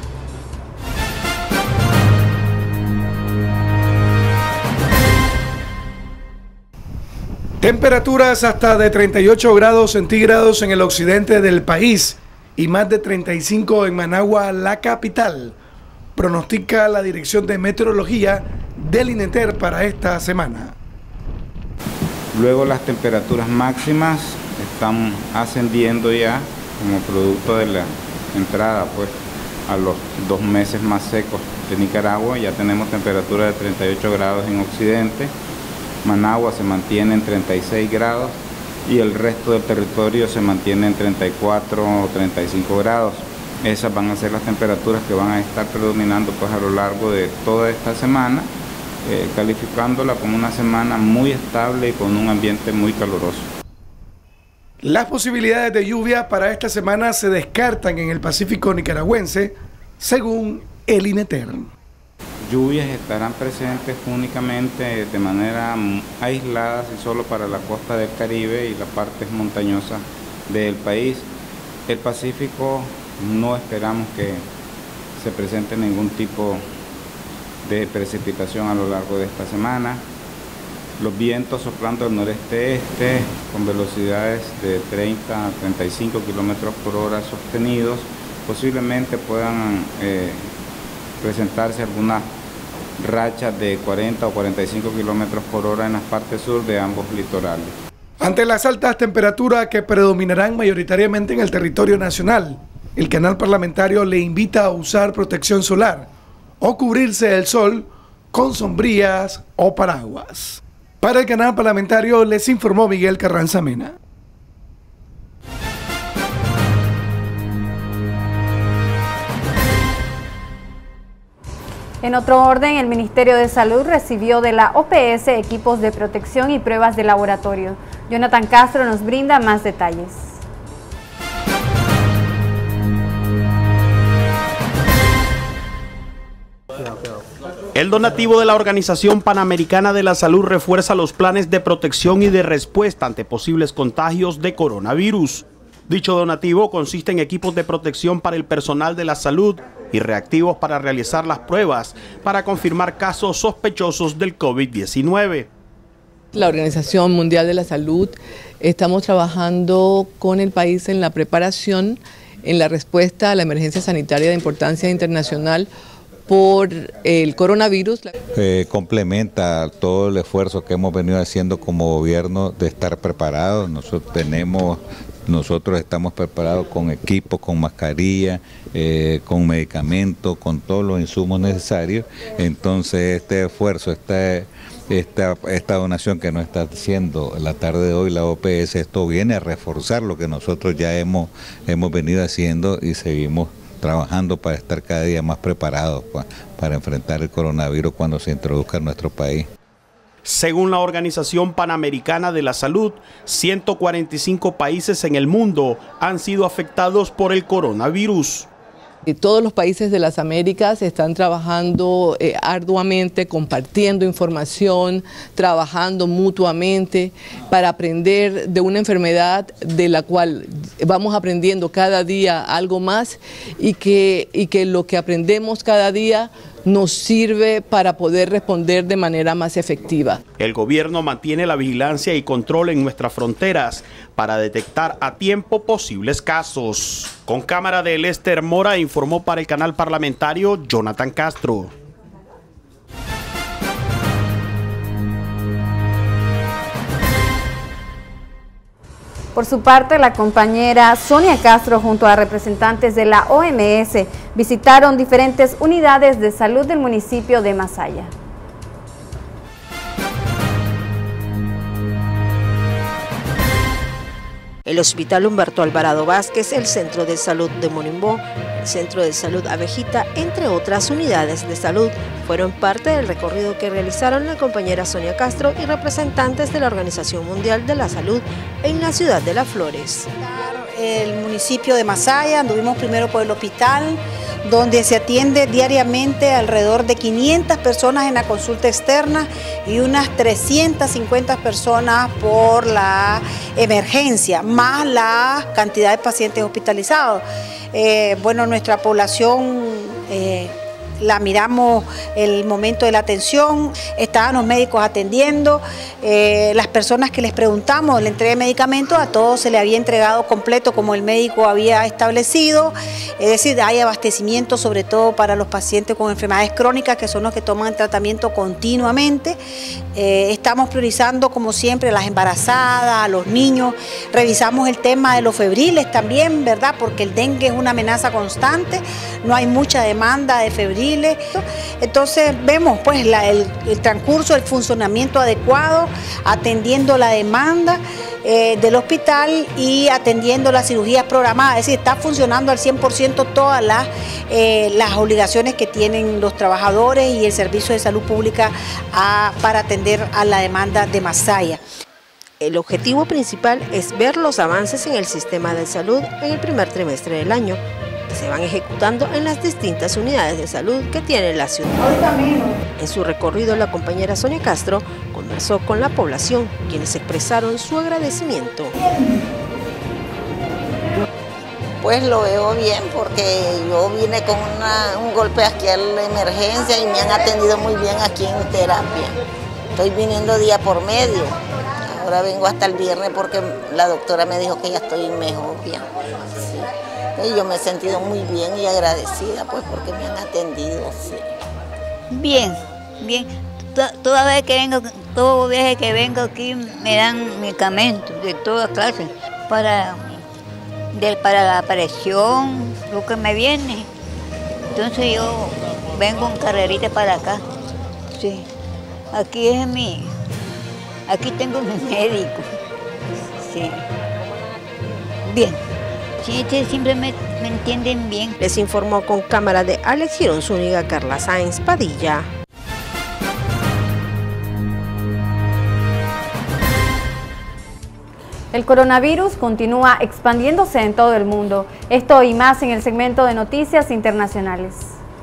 [SPEAKER 6] Temperaturas hasta de 38 grados centígrados en el occidente del país y más de 35 en Managua, la capital, pronostica la Dirección de Meteorología del INETER para esta semana.
[SPEAKER 17] Luego las temperaturas máximas están ascendiendo ya como producto de la entrada pues a los 2 meses más secos de Nicaragua. Ya tenemos temperaturas de 38 grados en occidente, Managua se mantiene en 36 grados y el resto del territorio se mantiene en 34 o 35 grados. Esas van a ser las temperaturas que van a estar predominando pues a lo largo de toda esta semana, calificándola como una semana muy estable y con un ambiente muy caluroso.
[SPEAKER 6] Las posibilidades de lluvia para esta semana se descartan en el Pacífico nicaragüense, según el INETER.
[SPEAKER 17] Lluvias estarán presentes únicamente de manera aislada y solo para la costa del Caribe y las partes montañosas del país. El Pacífico no esperamos que se presente ningún tipo de precipitación a lo largo de esta semana. Los vientos soplando al noreste-este con velocidades de 30 a 35 kilómetros por hora sostenidos, posiblemente puedan presentarse algunas rachas de 40 o 45 kilómetros por hora en las partes sur de ambos litorales.
[SPEAKER 6] Ante las altas temperaturas que predominarán mayoritariamente en el territorio nacional, el canal parlamentario le invita a usar protección solar o cubrirse del sol con sombrillas o paraguas. Para el canal parlamentario les informó Miguel Carranza Mena.
[SPEAKER 1] En otro orden, el Ministerio de Salud recibió de la OPS equipos de protección y pruebas de laboratorio. Jonathan Castro nos brinda más detalles.
[SPEAKER 18] El donativo de la Organización Panamericana de la Salud refuerza los planes de protección y de respuesta ante posibles contagios de coronavirus. Dicho donativo consiste en equipos de protección para el personal de la salud y reactivos para realizar las pruebas para confirmar casos sospechosos del COVID-19.
[SPEAKER 19] La Organización Mundial de la Salud estamos trabajando con el país en la preparación, en la respuesta a la emergencia sanitaria de importancia internacional por el coronavirus.
[SPEAKER 20] Complementa todo el esfuerzo que hemos venido haciendo como gobierno de estar preparados. Nosotros estamos preparados con equipos, con mascarilla, con medicamentos, con todos los insumos necesarios. Entonces este esfuerzo, esta donación que nos está haciendo la tarde de hoy la OPS, esto viene a reforzar lo que nosotros ya hemos venido haciendo y seguimos trabajando para estar cada día más preparados para enfrentar el coronavirus cuando se introduzca en nuestro país.
[SPEAKER 18] Según la Organización Panamericana de la Salud, 145 países en el mundo han sido afectados por el coronavirus.
[SPEAKER 19] Y todos los países de las Américas están trabajando arduamente, compartiendo información, trabajando mutuamente para aprender de una enfermedad de la cual vamos aprendiendo cada día algo más y que lo que aprendemos cada día nos sirve para poder responder de manera más efectiva.
[SPEAKER 18] El gobierno mantiene la vigilancia y control en nuestras fronteras para detectar a tiempo posibles casos. Con cámara de Lester Mora informó para el canal parlamentario Jonathan Castro.
[SPEAKER 1] Por su parte, la compañera Sonia Castro junto a representantes de la OMS visitaron diferentes unidades de salud del municipio de Masaya.
[SPEAKER 22] El Hospital Humberto Alvarado Vázquez, el Centro de Salud de Monimbó, el Centro de Salud Abejita, entre otras unidades de salud, fueron parte del recorrido que realizaron la compañera Sonia Castro y representantes de la Organización Mundial de la Salud en la ciudad de Las Flores.
[SPEAKER 21] El municipio de Masaya, anduvimos primero por el hospital, donde se atiende diariamente alrededor de 500 personas en la consulta externa y unas 350 personas por la emergencia, más la cantidad de pacientes hospitalizados. Bueno, nuestra población la miramos el momento de la atención, estaban los médicos atendiendo, las personas que les preguntamos la entrega de medicamentos, a todos se le había entregado completo como el médico había establecido, es decir, hay abastecimiento sobre todo para los pacientes con enfermedades crónicas que son los que toman tratamiento continuamente. Estamos priorizando como siempre a las embarazadas, a los niños, revisamos el tema de los febriles también, ¿verdad? Porque el dengue es una amenaza constante, no hay mucha demanda de febril, Chile. Entonces vemos pues el transcurso, el funcionamiento adecuado, atendiendo la demanda del hospital y atendiendo las cirugías programadas. Es decir, está funcionando al 100% todas las obligaciones que tienen los trabajadores y el Servicio de Salud Pública para atender a la demanda de Masaya.
[SPEAKER 22] El objetivo principal es ver los avances en el sistema de salud en el primer trimestre del año, que se van ejecutando en las distintas unidades de salud que tiene la ciudad. En su recorrido, la compañera Sonia Castro conversó con la población, quienes expresaron su agradecimiento.
[SPEAKER 4] Pues lo veo bien porque yo vine con un golpe aquí a la emergencia y me han atendido muy bien aquí en terapia. Estoy viniendo día por medio. Ahora vengo hasta el viernes porque la doctora me dijo que ya estoy mejor ya. Sí. Y yo me he sentido muy bien y agradecida pues porque me han atendido. Sí.
[SPEAKER 5] Bien, bien. Toda vez que vengo, todo viaje que vengo aquí me dan medicamentos de toda clase para la presión, lo que me viene. Entonces yo vengo en carrerita para acá. Sí. Aquí tengo mi médico. Sí. Bien. Sí, siempre me entienden bien.
[SPEAKER 22] Les informó con cámara de Alex Girón Zúñiga, Carla Sáenz Padilla.
[SPEAKER 1] El coronavirus continúa expandiéndose en todo el mundo. Esto y más en el segmento de noticias internacionales.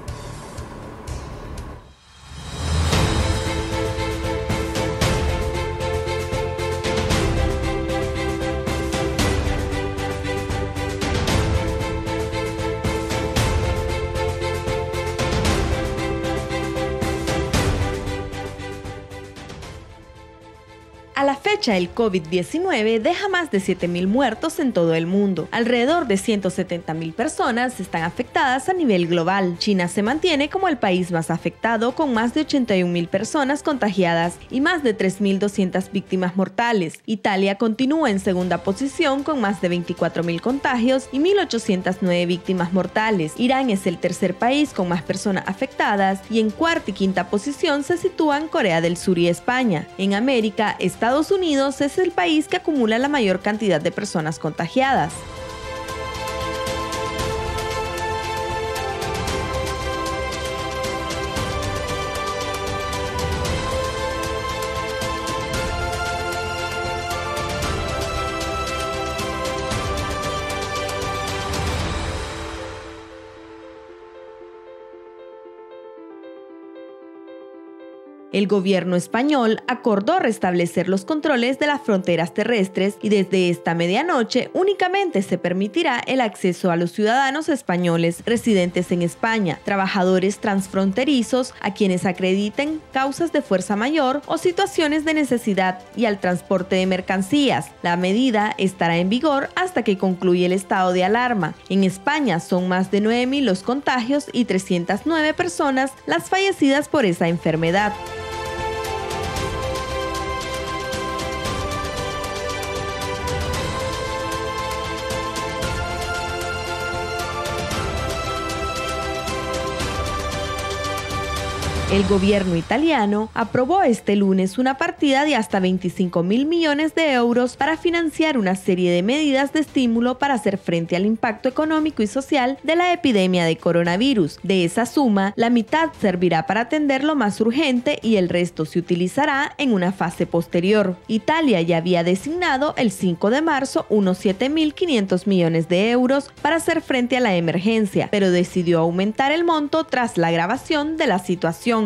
[SPEAKER 2] A la fecha, el COVID-19 deja más de 7.000 muertos en todo el mundo. Alrededor de 170.000 personas están afectadas a nivel global. China se mantiene como el país más afectado, con más de 81.000 personas contagiadas y más de 3.200 víctimas mortales. Italia continúa en segunda posición con más de 24.000 contagios y 1.809 víctimas mortales. Irán es el tercer país con más personas afectadas y en cuarta y quinta posición se sitúan Corea del Sur y España. En América, Estados Unidos es el país que acumula la mayor cantidad de personas contagiadas. El gobierno español acordó restablecer los controles de las fronteras terrestres y desde esta medianoche únicamente se permitirá el acceso a los ciudadanos españoles residentes en España, trabajadores transfronterizos a quienes acrediten causas de fuerza mayor o situaciones de necesidad y al transporte de mercancías. La medida estará en vigor hasta que concluya el estado de alarma. En España son más de 9.000 los contagios y 309 personas las fallecidas por esa enfermedad. El gobierno italiano aprobó este lunes una partida de hasta 25.000 millones de euros para financiar una serie de medidas de estímulo para hacer frente al impacto económico y social de la epidemia de coronavirus. De esa suma, la mitad servirá para atender lo más urgente y el resto se utilizará en una fase posterior. Italia ya había designado el 5 de marzo unos 7.500 millones de euros para hacer frente a la emergencia, pero decidió aumentar el monto tras la agravación de la situación.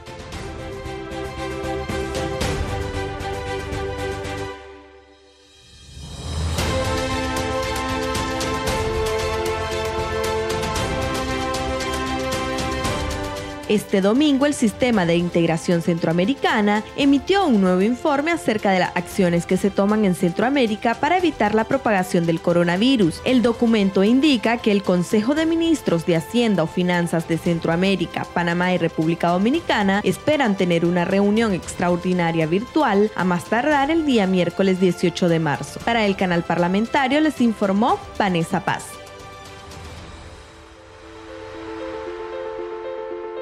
[SPEAKER 2] Este domingo, el Sistema de Integración Centroamericana emitió un nuevo informe acerca de las acciones que se toman en Centroamérica para evitar la propagación del coronavirus. El documento indica que el Consejo de Ministros de Hacienda o Finanzas de Centroamérica, Panamá y República Dominicana esperan tener una reunión extraordinaria virtual a más tardar el día miércoles 18 de marzo. Para el canal parlamentario les informó Vanessa Paz.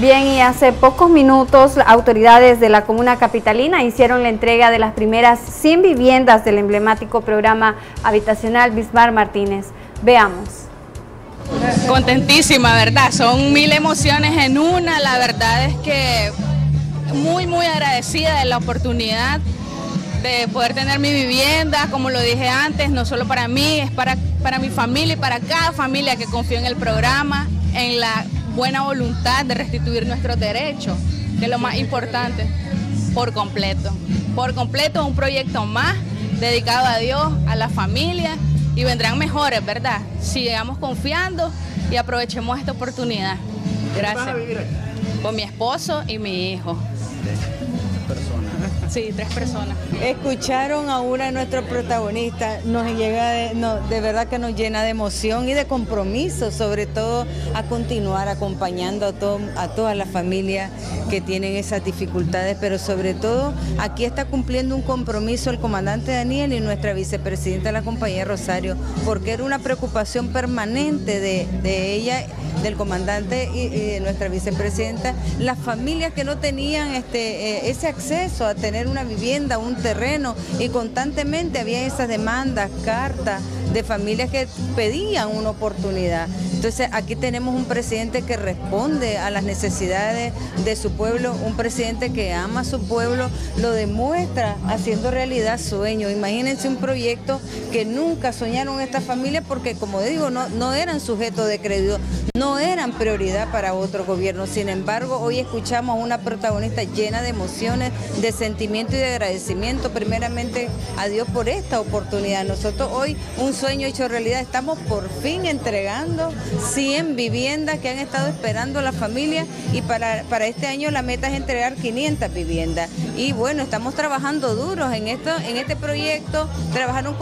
[SPEAKER 1] Bien, y hace pocos minutos autoridades de la comuna capitalina hicieron la entrega de las primeras 100 viviendas del emblemático programa habitacional Bismarck Martínez. Veamos.
[SPEAKER 7] Contentísima, ¿verdad? Son 1000 emociones en una. La verdad es que muy agradecida de la oportunidad de poder tener mi vivienda, como lo dije antes, no solo para mí, es para mi familia y para cada familia que confió en el programa, en la buena voluntad de restituir nuestros derechos, que es lo más importante, por completo. Por completo, un proyecto más dedicado a Dios, a la familia, y vendrán mejores, ¿verdad? Sigamos confiando y aprovechemos esta oportunidad. Gracias. ¿Vas a vivir aquí? Con mi esposo y mi hijo.
[SPEAKER 8] 3 personas.
[SPEAKER 7] Sí, 3 personas.
[SPEAKER 23] Escucharon a una de nuestros protagonistas, de verdad que nos llena de emoción y de compromiso, sobre todo a continuar acompañando a todas las familias que tienen esas dificultades, pero sobre todo aquí está cumpliendo un compromiso el comandante Daniel y nuestra vicepresidenta de la compañía Rosario, porque era una preocupación permanente de ella, del comandante y de nuestra vicepresidenta, las familias que no tenían ese acceso a tener una vivienda, un terreno, y constantemente había esas demandas, cartas de familias que pedían una oportunidad. Entonces aquí tenemos un presidente que responde a las necesidades de su pueblo, un presidente que ama a su pueblo, lo demuestra haciendo realidad sueños. Imagínense un proyecto que nunca soñaron estas familias porque, como digo, no eran sujetos de crédito, no eran prioridad para otro gobierno. Sin embargo, hoy escuchamos a una protagonista llena de emociones, de sentimiento y de agradecimiento, primeramente a Dios por esta oportunidad. Nosotros hoy, un sueño hecho realidad, estamos por fin entregando 100 viviendas que han estado esperando las familias, y para este año la meta es entregar 500 viviendas. Y bueno, estamos trabajando duros en este proyecto. Trabajaron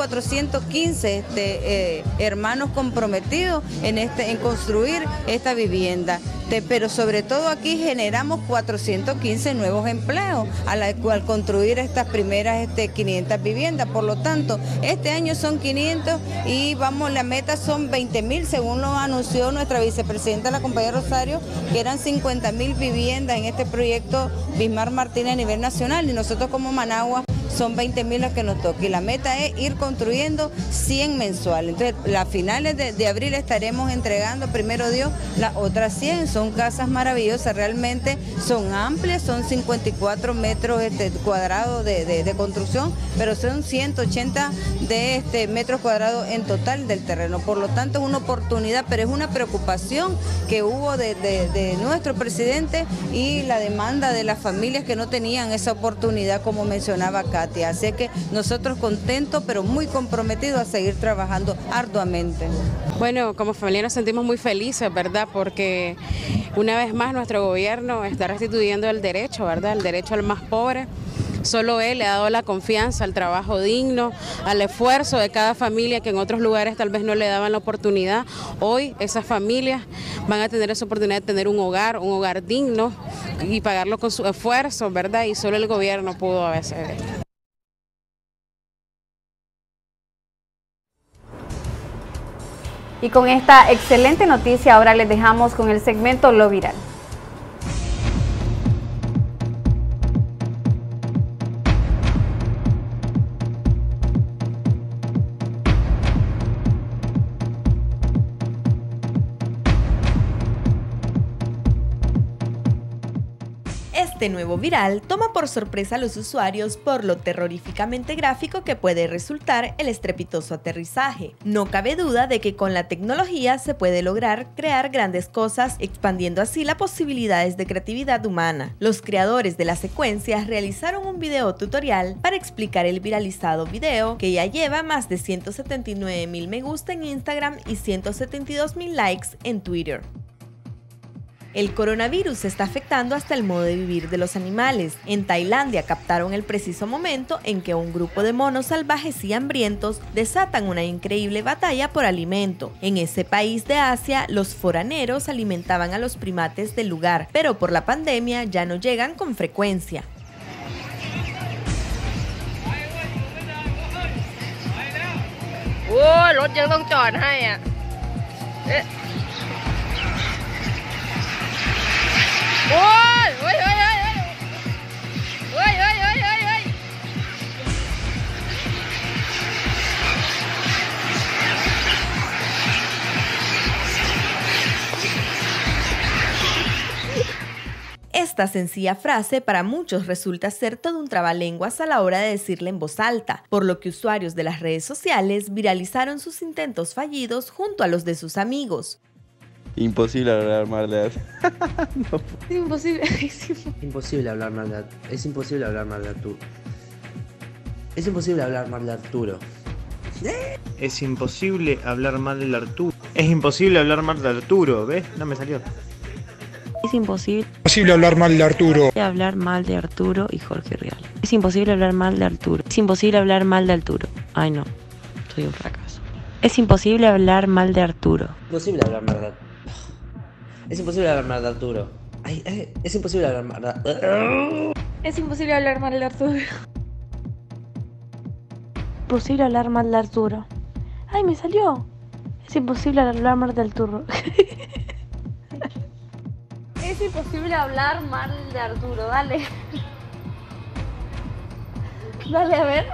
[SPEAKER 23] 415 hermanos comprometidos en construir esta vivienda. Pero sobre todo aquí generamos 415 nuevos empleos al construir estas primeras 500 viviendas. Por lo tanto, este año son 500 y la meta son 20.000, según lo anunció nuestra vicepresidenta de la compañía Rosario, que eran 50.000 viviendas en este proyecto Bismarck Martínez a nivel nacional, y nosotros como Managua son 20.000 las que nos toca, y la meta es ir construyendo 100 mensuales. Entonces, a finales de abril estaremos entregando, primero Dios, las otras 100. Son casas maravillosas, realmente son amplias, son 54 metros cuadrados de construcción, pero son 180 metros cuadrados en total del terreno. Por lo tanto, es una oportunidad, pero es una preocupación que hubo de nuestro presidente y la demanda de las familias que no tenían esa oportunidad, como mencionaba Katia. Así que nosotros contentos, pero muy comprometidos a seguir trabajando arduamente.
[SPEAKER 7] Bueno, como familia nos sentimos muy felices, ¿verdad? Porque una vez más nuestro gobierno está restituyendo el derecho, ¿verdad? El derecho al más pobre. Solo él le ha dado la confianza al trabajo digno, al esfuerzo de cada familia que en otros lugares tal vez no le daban la oportunidad. Hoy esas familias van a tener esa oportunidad de tener un hogar digno y pagarlo con su esfuerzo, ¿verdad? Y solo el gobierno pudo hacer esto.
[SPEAKER 1] Y con esta excelente noticia ahora les dejamos con el segmento Lo Viral.
[SPEAKER 2] Este nuevo viral toma por sorpresa a los usuarios por lo terroríficamente gráfico que puede resultar el estrepitoso aterrizaje. No cabe duda de que con la tecnología se puede lograr crear grandes cosas, expandiendo así las posibilidades de creatividad humana. Los creadores de la secuencia realizaron un video tutorial para explicar el viralizado video, que ya lleva más de 179.000 me gusta en Instagram y 172.000 likes en Twitter. El coronavirus está afectando hasta el modo de vivir de los animales. En Tailandia captaron el preciso momento en que un grupo de monos salvajes y hambrientos desatan una increíble batalla por alimento. En ese país de Asia, los foraneros alimentaban a los primates del lugar, pero por la pandemia ya no llegan con frecuencia. Esta sencilla frase para muchos resulta ser todo un trabalenguas a la hora de decirla en voz alta, por lo que usuarios de las redes sociales viralizaron sus intentos fallidos junto a los de sus amigos.
[SPEAKER 9] Imposible hablar mal de Arturo.
[SPEAKER 10] No. Imposible. Imposible hablar mal de Arturo. Es imposible hablar mal de Arturo. Es imposible hablar mal de Arturo.
[SPEAKER 11] Es imposible hablar mal de Arturo. Es imposible hablar mal de Arturo, ¿ves? No me salió.
[SPEAKER 24] Es imposible
[SPEAKER 25] hablar mal de Arturo.
[SPEAKER 24] Hablar mal de Arturo y Jorge Rial. Es imposible hablar mal de Arturo. Es imposible hablar mal de Arturo. Ay no, soy un fracaso. Es imposible hablar mal de Arturo.
[SPEAKER 10] Imposible hablar mal de Arturo. Es imposible hablar mal de Arturo. Ay, es imposible hablar mal de Arturo.
[SPEAKER 24] Es imposible hablar mal de Arturo. Imposible hablar mal de Arturo. Ay, me salió. Es imposible hablar mal de Arturo. Es imposible hablar mal de Arturo, dale. Dale, a ver.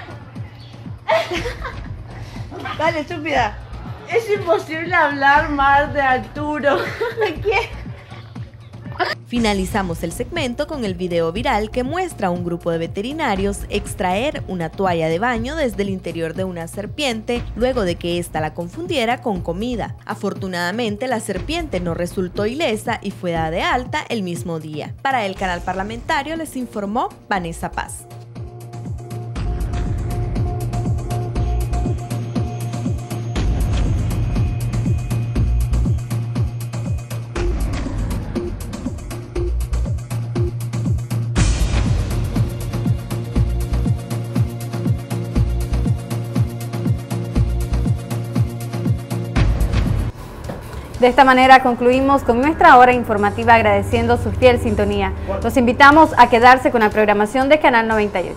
[SPEAKER 26] Dale, estúpida. Es imposible hablar mal de Arturo. ¿Qué?
[SPEAKER 2] Finalizamos el segmento con el video viral que muestra a un grupo de veterinarios extraer una toalla de baño desde el interior de una serpiente luego de que ésta la confundiera con comida. Afortunadamente, la serpiente no resultó ilesa y fue dada de alta el mismo día. Para el canal parlamentario les informó Vanessa Paz.
[SPEAKER 1] De esta manera concluimos con nuestra hora informativa agradeciendo su fiel sintonía. Los invitamos a quedarse con la programación de Canal 98.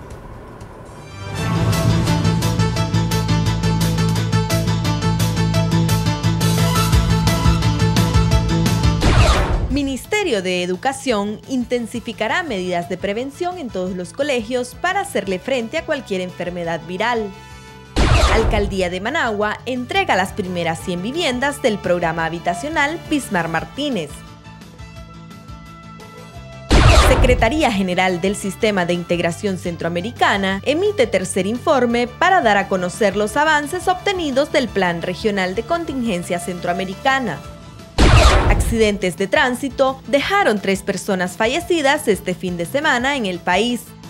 [SPEAKER 2] Ministerio de Educación intensificará medidas de prevención en todos los colegios para hacerle frente a cualquier enfermedad viral. Alcaldía de Managua entrega las primeras 100 viviendas del programa habitacional Bismar Martínez. Secretaría General del Sistema de Integración Centroamericana emite tercer informe para dar a conocer los avances obtenidos del Plan Regional de Contingencia Centroamericana. Accidentes de tránsito dejaron 3 personas fallecidas este fin de semana en el país.